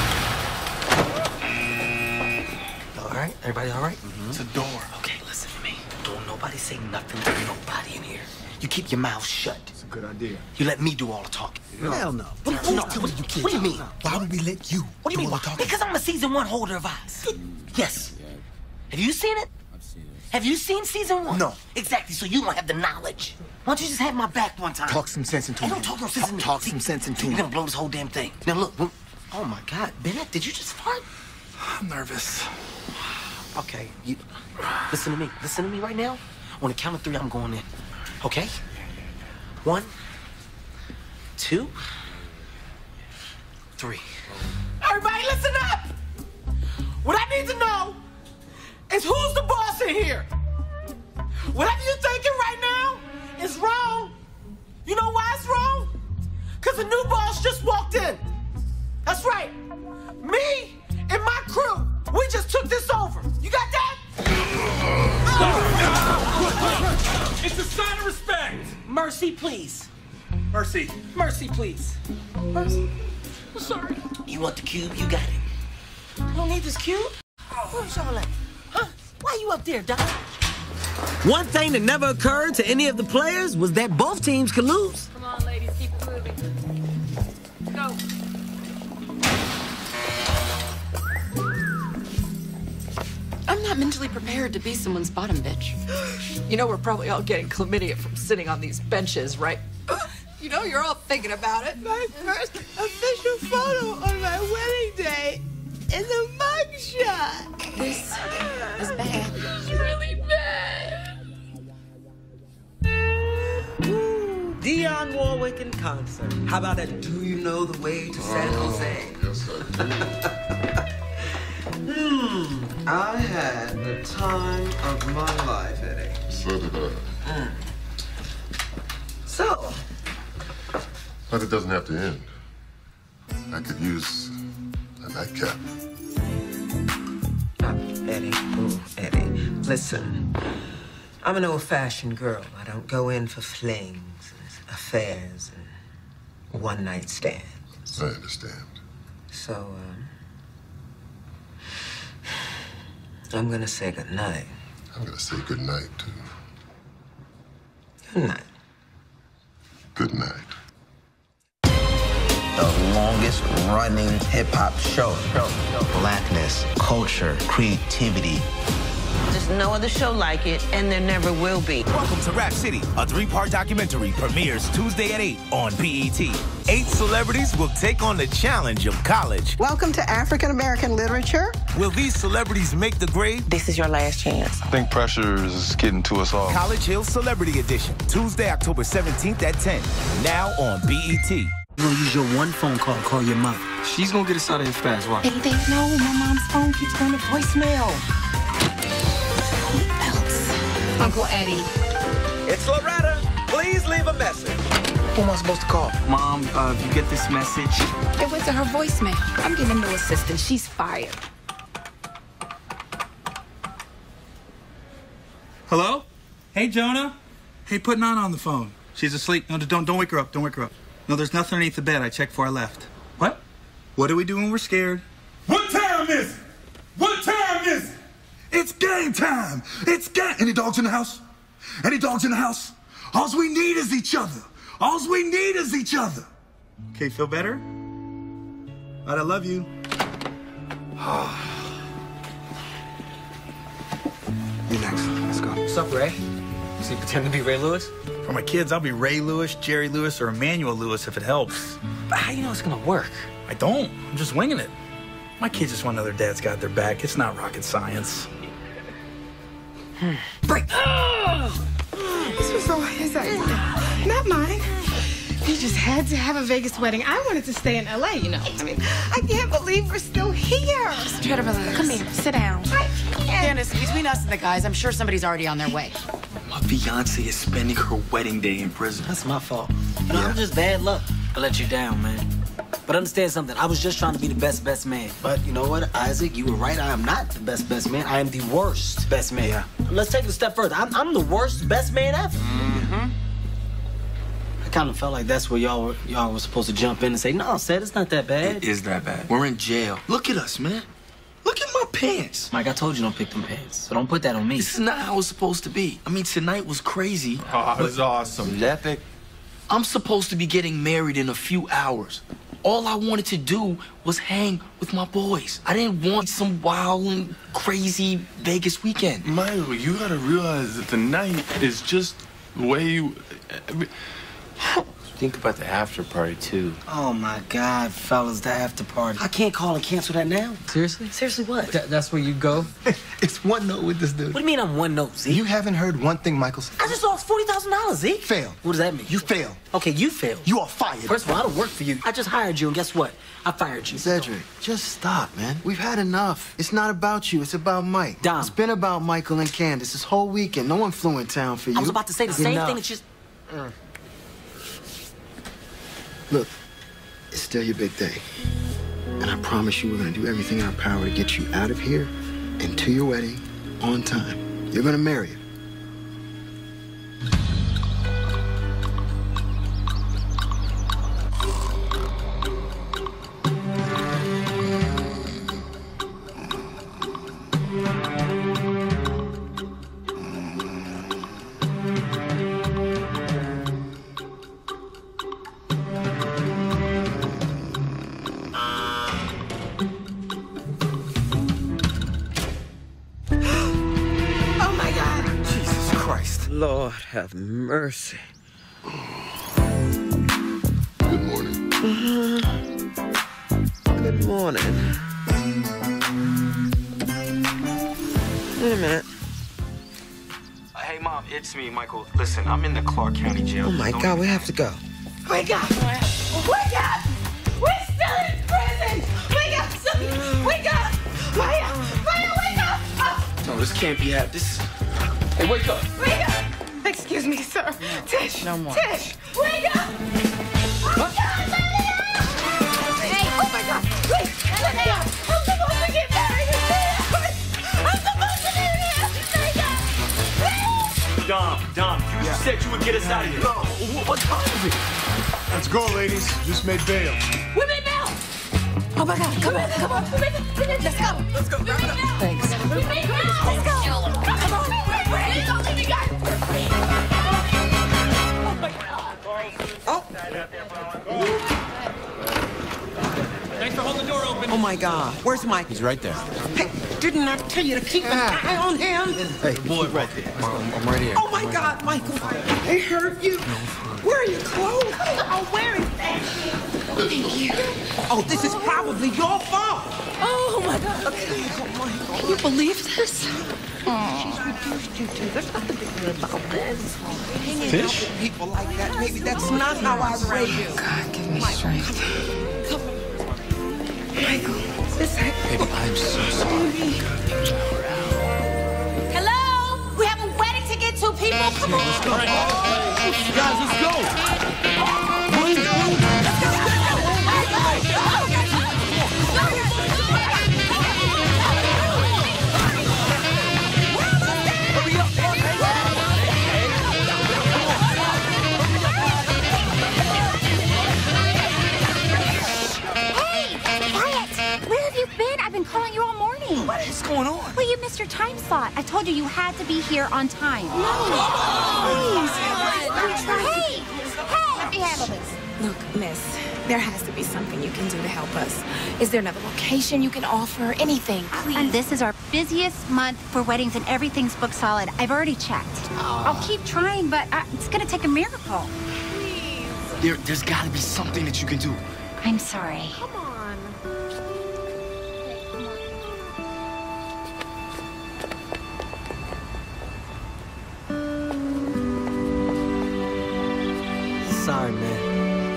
All right? Everybody all right? Mm-hmm. It's a door. Okay, listen to me. Don't nobody say nothing to nobody in here. You keep your mouth shut. It's a good idea. You let me do all the talking. No. Hell no. What, what, no, what, you what do you mean? Why would we let you What do you do mean? all the talking? Because I'm a season one holder of eyes. Yes. Have you seen it? I've seen it. Have you seen season one? No. Exactly, so you don't have the knowledge. Why don't you just have my back one time? Talk some sense into Hey, me. don't talk no sense into me. Talk See, some sense into You're me. gonna blow this whole damn thing. Now look, look. Oh my God, Bennett, did you just fart? I'm nervous. Okay, you listen to me. Listen to me right now. On the count of three, I'm going in. Okay? One, two, three. Everybody, listen up! What I need to know is who's the boss in here? Whatever you're thinking right now is wrong. You know why it's wrong? Because the new boss just walked in. That's right. Me and my crew, we just took this over. You got that? It's a sign of respect. Mercy, please. Mercy. Mercy, please. Mercy. I'm sorry. You want the cube? You got it. You don't need this cube? Where's y'all at? Huh? Why you up there, Doc? One thing that never occurred to any of the players was that both teams could lose. Come on, ladies, keep it moving. Go. I'm not mentally prepared to be someone's bottom bitch. You know, we're probably all getting chlamydia from sitting on these benches, right? You know, you're all thinking about it. My first official photo on my wedding day is a mugshot. This is bad. It's really bad. Dionne Warwick in concert. How about that Do You Know the Way to San Jose? Yes, I do. Hmm. I had the time of my life, Eddie. So did I. Mm. So, But it doesn't have to end. I could use a nightcap. Eddie, oh, Eddie, listen. I'm an old-fashioned girl. I don't go in for flings and affairs and one-night stands. I understand. So, um, I'm gonna say goodnight. I'm gonna say good night, too. Good night. Good night. The longest running hip-hop show. Blackness, culture, creativity. There's no other show like it, and there never will be. Welcome to Rap City, a three-part documentary premieres Tuesday at eight on B E T. Eight celebrities will take on the challenge of college. Welcome to African American literature. Will these celebrities make the grade? This is your last chance. I think pressure is getting to us all. College Hill Celebrity Edition, Tuesday, October seventeenth at ten. Now on B E T. You're gonna use your one phone call to call your mother. She's gonna get us out of here fast. Watch. Hey, they know my mom's phone keeps going to voicemail. Uncle Eddie. It's Loretta. Please leave a message. Who am I supposed to call? Mom, uh, if you get this message. It went to her voicemail. I'm getting a new assistant. She's fired. Hello? Hey, Jonah. Hey, put Nana on the phone. She's asleep. No, don't don't wake her up. Don't wake her up. No, there's nothing underneath the bed. I checked before I left. What? What do we do when we're scared? What time is it? What time is it? It's game time. It's game. Any dogs in the house? Any dogs in the house? All we need is each other. All we need is each other. Okay, feel better? All right, I love you. You next. Let's go. What's up, Ray? So you pretend to be Ray Lewis? For my kids, I'll be Ray Lewis, Jerry Lewis, or Emmanuel Lewis if it helps. But how do you know it's gonna work? I don't. I'm just winging it. My kids just want to know their dad's got their back. It's not rocket science. Break! This was all his idea, not mine. We just had to have a Vegas wedding. I wanted to stay in L A, you know. I mean, I can't believe we're still here. Just try to relax. Come here, sit down. Candace, between us and the guys, I'm sure somebody's already on their way. My fiance is spending her wedding day in prison. That's my fault. You know, I'm just bad luck. I let you down, man. But understand something. I was just trying to be the best, best man. But you know what, Isaac? You were right. I am not the best, best man. I am the worst best man. Yeah. Let's take it a step further. I'm, I'm the worst best man ever. Mm-hmm. I kind of felt like that's where y'all were, y'all were supposed to jump in and say, no, Seth, it's not that bad. It is that bad. We're in jail. Look at us, man. Look at my pants. Mike, I told you don't pick them pants, so don't put that on me. This is not how it's supposed to be. I mean, tonight was crazy. Oh, it was awesome. Epic. I'm supposed to be getting married in a few hours. All I wanted to do was hang with my boys. I didn't want some wild and crazy Vegas weekend. Michael, you gotta realize that the night is just the way you... Think about the after party, too. Oh, my God, fellas, the after party. I can't call and cancel that now. Seriously? Seriously what? Th that's where you go? It's one note with this dude. What do you mean I'm one note, Zeke? You haven't heard one thing Michael said. I just lost forty thousand dollars, Zeke. Fail. What does that mean? You fail. Okay, you failed. You are fired. First of all, I don't work for you. I just hired you, and guess what? I fired you. Cedric, just stop, man. We've had enough. It's not about you. It's about Mike. Dom. It's been about Michael and Candace this whole weekend. No one flew in town for you. I was about to say the same Enough. thing. It's just... Mm. Look, it's still your big day. And I promise you we're gonna do everything in our power to get you out of here and to your wedding on time. You're gonna marry her. Lord have mercy. Good morning. Mm-hmm. Good morning. Wait a minute. Uh, hey, Mom, it's me, Michael. Listen, I'm in the Clark County jail. Oh, my Don't God, we have to go. Wake up! Wake up! We're still in prison! Wake up! son. Wake up! Maya! Maya, wake up! Oh. No, this can't be happening. This... Hey, wake up! Wake up! Excuse me, sir. No. Tish! No more. Tish! Wake up! Oh, God, let me out! Hey, oh, my God! Wait, let me out! I'm supposed to get married in three hours! I'm supposed to be here! Wake up! Please! Dom, Dom, you yeah. said you would get us out of here. No, what time is it? Let's go, ladies. Just made bail. We made bail! Oh, my God, come in, come on. We made bail. Let's go. Let's go. We made bail. Thanks. We made bail. Let's go. Come on. We're don't let me go. Oh. Thanks for holding the door open. Oh, my God. Where's Mike? He's right there. Hey, didn't I tell you to keep an eye on him? Hey, boy, right there. I'm, I'm right here. Oh, my God, Michael. They hurt you. Where are your clothes? Oh, where is that? Thank you. Oh, this is probably your fault. Oh, my God. Can you believe this? She's reduced you to. There's nothing to do about this. Hanging out with people like that, maybe that's not how I raised you. God, give me strength. Come on. Michael, this Baby, I'm so sorry. Hello? We have a wedding to get to, people. Come on. Let's go. Guys, let's go. Move, move. Let's go. Calling you all morning. What is going on? Well, you missed your time slot. I told you you had to be here on time. No. Please. Hey, hey, let me handle this. Look, miss, there has to be something you can do to help us. Is there another location you can offer? Anything, please. And this is our busiest month for weddings, and everything's booked solid. I've already checked. Oh. I'll keep trying, but uh, it's going to take a miracle. Please. There, there's got to be something that you can do. I'm sorry. Come on. Sorry, man.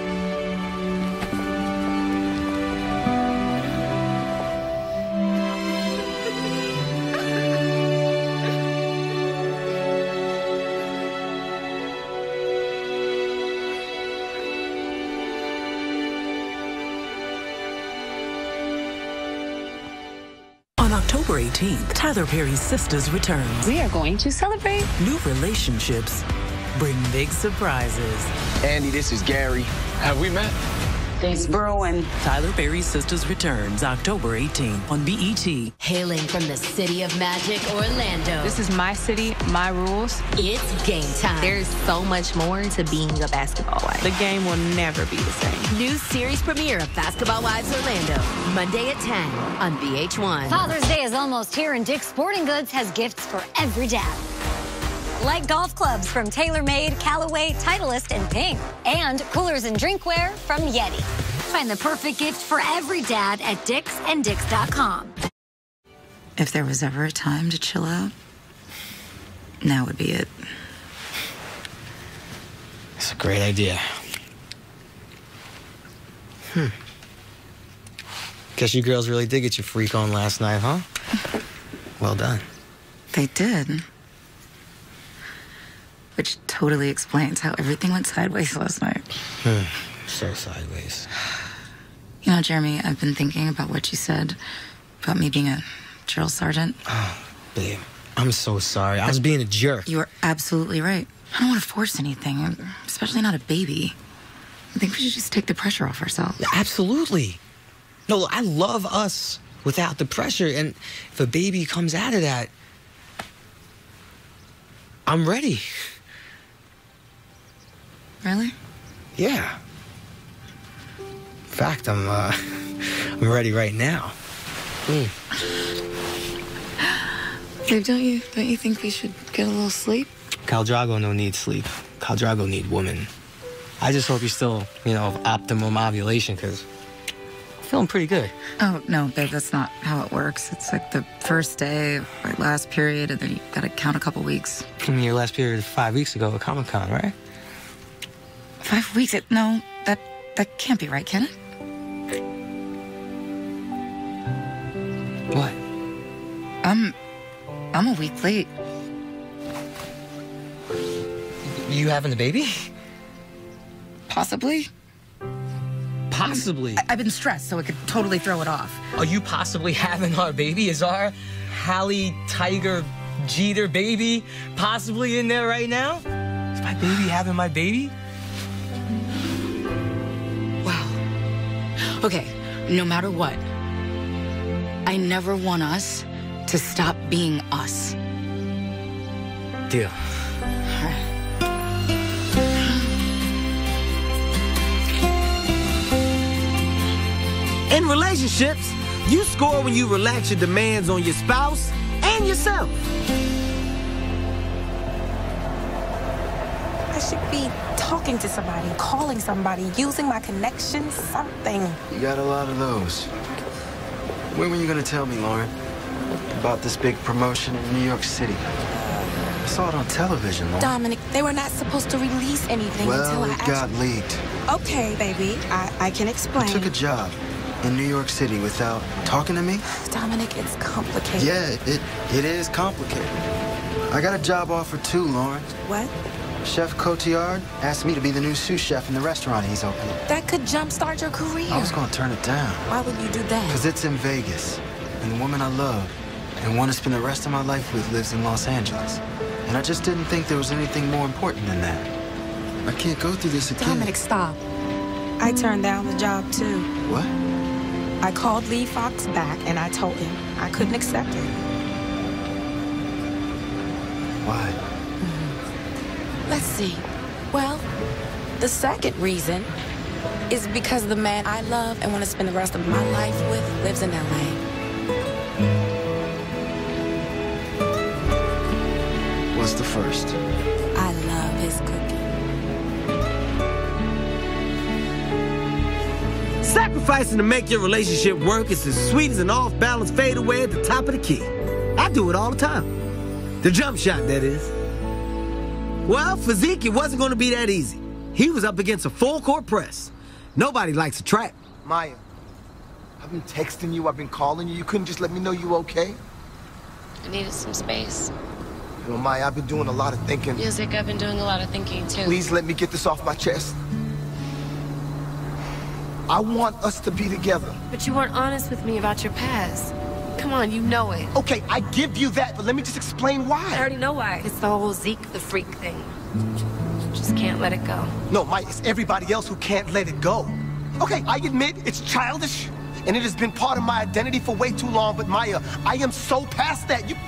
On October eighteenth, Tyler Perry's Sisters returns. We are going to celebrate. New relationships bring big surprises. Andy, this is Gary. Have we met? Thanks, Berwin. Tyler Perry's Sisters returns October eighteenth on B E T. Hailing from the city of magic, Orlando. This is my city, my rules. It's game time. There's so much more to being a basketball wife. The game will never be the same. New series premiere of Basketball Wives Orlando, Monday at ten on V H one. Father's Day is almost here, and Dick's Sporting Goods has gifts for every dad. Like golf clubs from TaylorMade, Callaway, Titleist, and Ping. And coolers and drinkware from Yeti. Find the perfect gift for every dad at Dick's and Dicks dot com. If there was ever a time to chill out, now would be it. It's a great idea. Hmm. Guess you girls really did get your freak on last night, huh? Well done. They did. Which totally explains how everything went sideways last night. Hmm. So sideways. You know, Jeremy, I've been thinking about what you said about me being a drill sergeant. Oh, babe, I'm so sorry. I was being a jerk. You were absolutely right. I don't want to force anything, especially not a baby. I think we should just take the pressure off ourselves. Absolutely. No, I love us without the pressure. And if a baby comes out of that, I'm ready. Really? Yeah. In fact, I'm, uh, I'm ready right now. Mm. Babe, don't you, don't you think we should get a little sleep? Khal Drago no need sleep. Khal Drago need woman. I just hope you're still, you know, of optimum ovulation, because I'm feeling pretty good. Oh, no, babe, that's not how it works. It's like the first day, or last period, and then you gotta count a couple weeks. I mean, your last period is five weeks ago at Comic-Con, right? Five weeks? It, no, that that can't be right, can it? What? I'm, I'm a week late. You having a baby? Possibly. Possibly? I, I've been stressed, so it could totally throw it off. Are you possibly having our baby? Is our Hallie Tiger Jeter baby possibly in there right now? Is my baby having my baby? Wow. Okay, no matter what, I never want us to stop being us. Deal. All right. In relationships, you score when you relax your demands on your spouse and yourself. I should be talking to somebody, calling somebody, using my connections, something. You got a lot of those. When were you gonna tell me, Lauren, about this big promotion in New York City? I saw it on television, Lauren. Dominic, they were not supposed to release anything well, until I it got actually... leaked. Okay, baby, I, I can explain. You took a job in New York City without talking to me? Dominic, it's complicated. Yeah, it, it is complicated. I got a job offer too, Lauren. What? Chef Cotillard asked me to be the new sous chef in the restaurant he's opening. That could jumpstart your career. I was gonna turn it down. Why would you do that? Because it's in Vegas, and the woman I love and want to spend the rest of my life with lives in Los Angeles. And I just didn't think there was anything more important than that. I can't go through this again. Dominic, stop. I turned down the job, too. What? I called Lee Fox back, and I told him I couldn't accept it. Why? Mm-hmm. Let's see. Well, the second reason is because the man I love and want to spend the rest of my life with lives in L A. What's the first? I love his cooking. Sacrificing to make your relationship work is as sweet as an off-balance fadeaway at the top of the key. I do it all the time. The jump shot, that is. Well, for Zeke, it wasn't going to be that easy. He was up against a full-court press. Nobody likes a trap. Maya, I've been texting you, I've been calling you. You couldn't just let me know you okay? I needed some space. You know, Maya, I've been doing a lot of thinking. Yeah, Zeke, I've been doing a lot of thinking, too. Please let me get this off my chest. I want us to be together. But you weren't honest with me about your past. Come on, you know it. Okay, I give you that, but let me just explain why. I already know why. It's the whole Zeke the freak thing. Just can't let it go. No, Maya, it's everybody else who can't let it go. Okay, I admit it's childish, and it has been part of my identity for way too long, but Maya, I am so past that. You...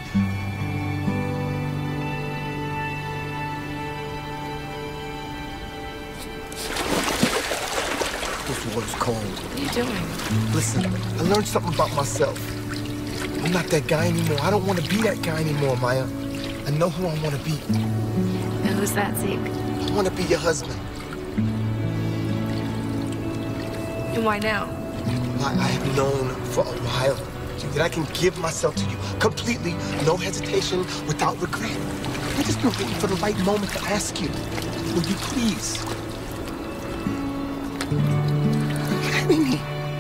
This water's cold. What are you doing? Listen, I learned something about myself. I'm not that guy anymore. I don't want to be that guy anymore, Maya. I know who I want to be. And who's that, Zeke? I want to be your husband. And why now? I, I have known for a while that I can give myself to you completely, no hesitation, without regret. I've just been waiting for the right moment to ask you. Will you please? Marry me.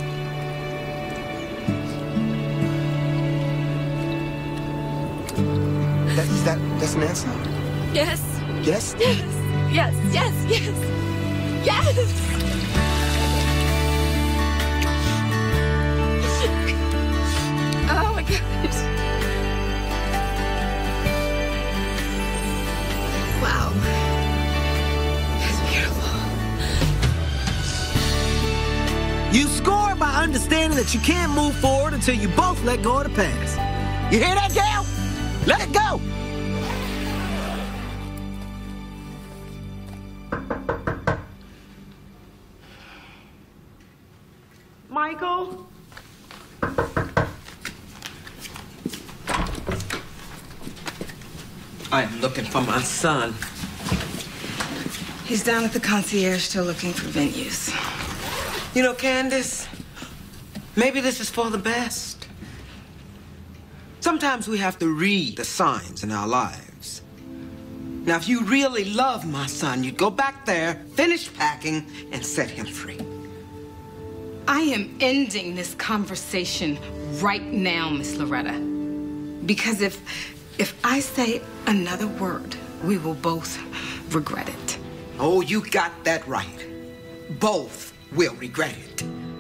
That, is that, that's an answer? Yes. Yes? Yes. Yes, yes, yes. Yes! Oh my gosh. Wow. That's beautiful. You score by understanding that you can't move forward until you both let go of the past. You hear that, gal? Let it go! Michael? I'm looking for my son. He's down at the concierge still looking for venues. You know, Candace, maybe this is for the best. Sometimes we have to read the signs in our lives. Now, if you really love my son, you'd go back there, finish packing, and set him free. I am ending this conversation right now, Miss Loretta. Because if if I say another word, we will both regret it. Oh, you got that right. Both will regret it.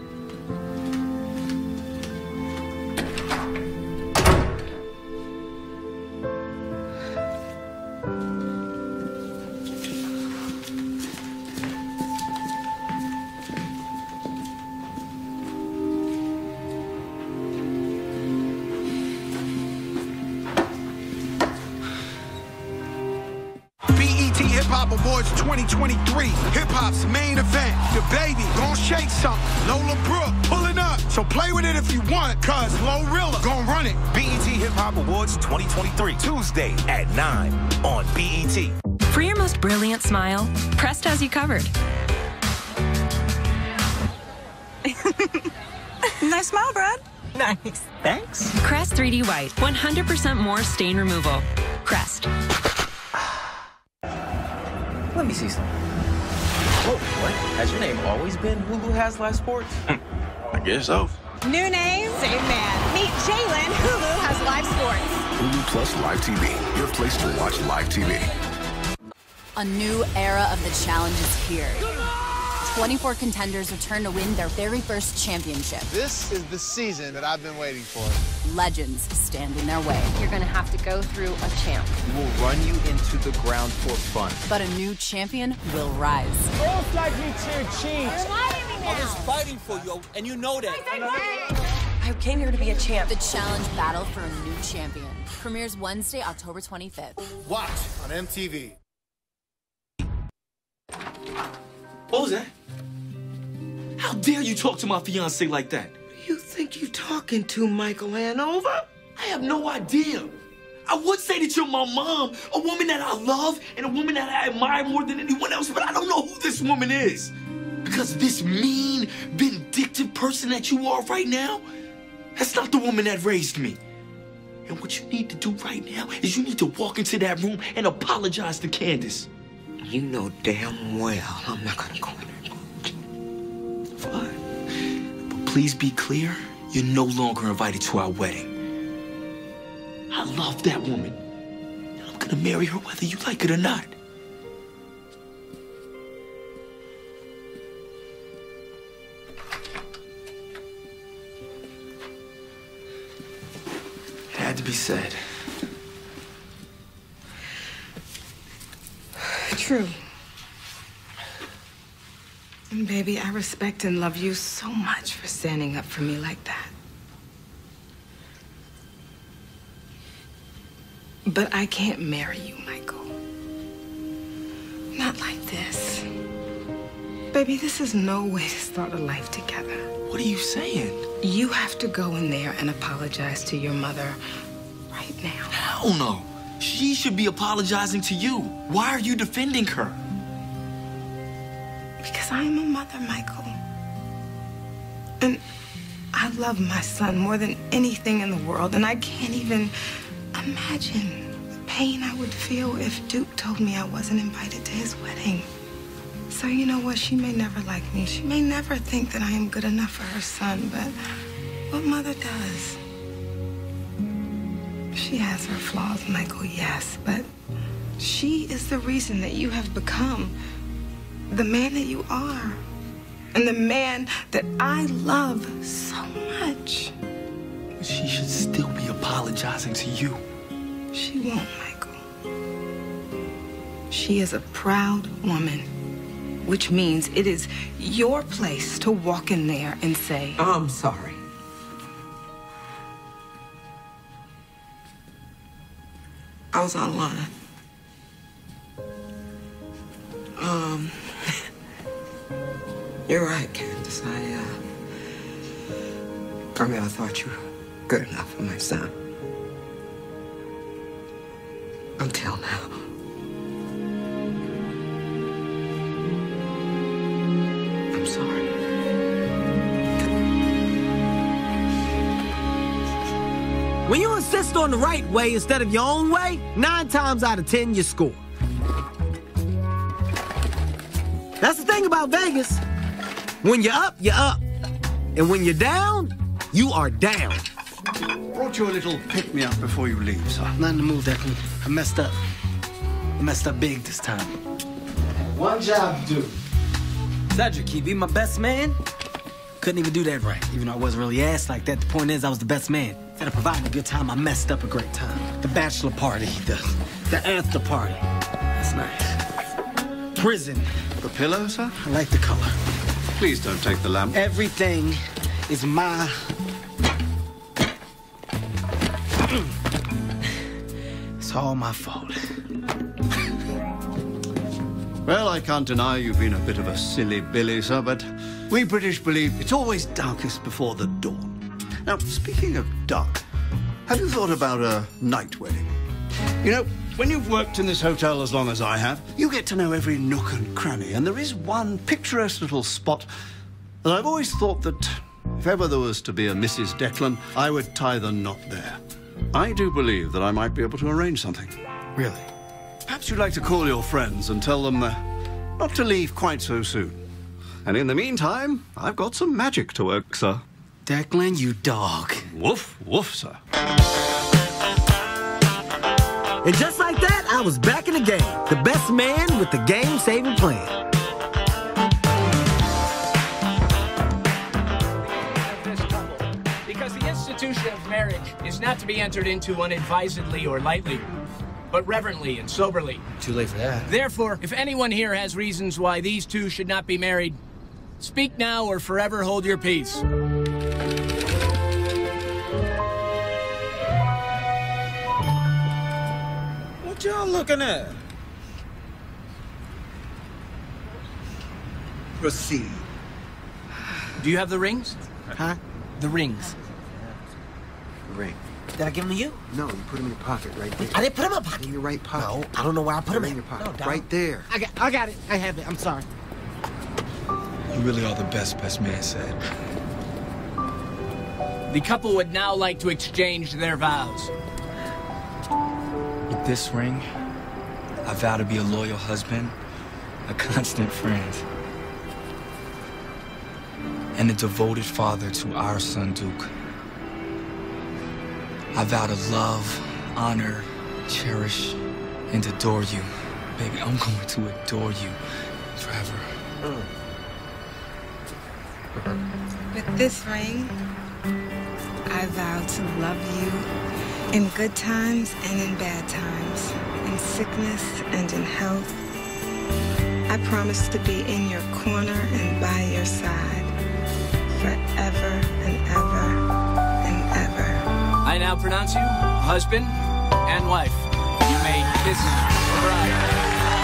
Hip-Hop Awards twenty twenty-three. Hip-Hop's main event. The baby gon' shake something. Lola Brooke pulling up. So play with it if you want, cause Glorilla gon' run it. B E T Hip-Hop Awards twenty twenty-three. Tuesday at nine on B E T. For your most brilliant smile, Crest has you covered. Nice smile, Brad. Nice. Thanks. Crest three D White. one hundred percent more stain removal. Crest. Let me see some. Oh, what? Has your name always been Hulu Has Live Sports? I guess so. New name, same man. Meet Jalen. Hulu has live sports. Hulu Plus Live T V. Your place to watch live T V. A new era of the challenge is here. twenty-four contenders return to win their very first championship. This is the season that I've been waiting for. Legends stand in their way. You're gonna have to go through a champ. We'll run you into the ground for fun. But a new champion will rise. Most likely cheer cheats. I was fighting for you, and you know that. I came here to be a champ. The challenge battle for a new champion premieres Wednesday, October twenty-fifth. Watch on M T V. What was that? How dare you talk to my fiancé like that? Who you think you're talking to, Michael Hanover? I have no idea. I would say that you're my mom, a woman that I love and a woman that I admire more than anyone else, but I don't know who this woman is. Because this mean, vindictive person that you are right now, that's not the woman that raised me. And what you need to do right now is you need to walk into that room and apologize to Candace. You know damn well I'm not gonna go in there. Fine. But please be clear, you're no longer invited to our wedding. I love that woman. And I'm gonna marry her whether you like it or not. had to be said. True. And baby, I respect and love you so much for standing up for me like that. But I can't marry you, Michael. Not like this. Baby, this is no way to start a life together. What are you saying? You have to go in there and apologize to your mother right now. Hell no. She should be apologizing to you. Why are you defending her? Because I am a mother, Michael. And I love my son more than anything in the world, and I can't even imagine the pain I would feel if Duke told me I wasn't invited to his wedding. So you know what? She may never like me. She may never think that I am good enough for her son, but what mother does? She has her flaws, Michael, yes, but she is the reason that you have become the man that you are, and the man that I love so much. But she should still be apologizing to you. She won't, Michael. She is a proud woman, which means it is your place to walk in there and say, I'm sorry. I was online. Um, you're right, Candace. I, uh, I mean, I thought you were good enough for my son. Until now. I'm sorry. When you insist on the right way instead of your own way, nine times out of ten, you score. That's the thing about Vegas. When you're up, you're up. And when you're down, you are down. Brought you a little pick-me-up before you leave, sir. Nothing to move, Declan. I messed up. I messed up big this time. One job to do. Cedric, you be my best man? Couldn't even do that right, even though I wasn't really asked like that. The point is, I was the best man. Instead of providing a good time, I messed up a great time. The bachelor party, the, the after party. That's nice. Prison. The pillow, sir? I like the color. Please don't take the lamp. Everything is my... It's all my fault. Well, I can't deny you've been a bit of a silly Billy, sir, but we British believe it's always darkest before the dawn. Now, speaking of dark, have you thought about a night wedding? You know, when you've worked in this hotel as long as I have, you get to know every nook and cranny, and there is one picturesque little spot that I've always thought that if ever there was to be a Missus Declan, I would tie the knot there. I do believe that I might be able to arrange something. Really? Perhaps you'd like to call your friends and tell them uh, not to leave quite so soon. And in the meantime, I've got some magic to work, sir. Declan, you dog. Woof, woof, sir. And just like that, I was back in the game. The best man with the game-saving plan. Because the institution of marriage is not to be entered into unadvisedly or lightly, but reverently and soberly. Too late for that. Therefore, if anyone here has reasons why these two should not be married, speak now or forever hold your peace. What y'all looking at? Proceed. Do you have the rings? Huh? The rings. Ring. Did I give them to you? No, you put them in your pocket right there. I didn't put them in my pocket. In your right pocket. No, I don't know where I put them in in. your pocket. No, dog. Right there. I got, I got it. I have it. I'm sorry. You really are the best, best man said. The couple would now like to exchange their vows. With this ring, I vow to be a loyal husband, a constant friend, and a devoted father to our son, Duke. I vow to love, honor, cherish, and adore you. Baby, I'm going to adore you forever. With this ring, I vow to love you In good times and in bad times, in sickness and in health, I promise to be in your corner and by your side forever and ever and ever. I now pronounce you husband and wife. You may kiss the bride.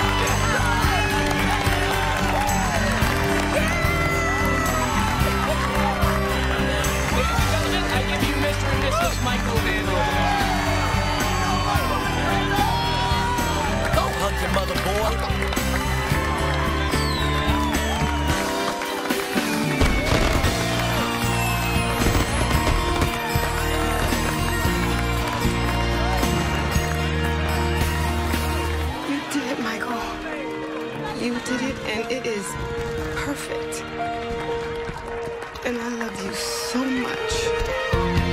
Mister and Missus Michael Vandal. Go hunt your mother, boy. You did it, Michael. You did it, and it is perfect. And I love you so much.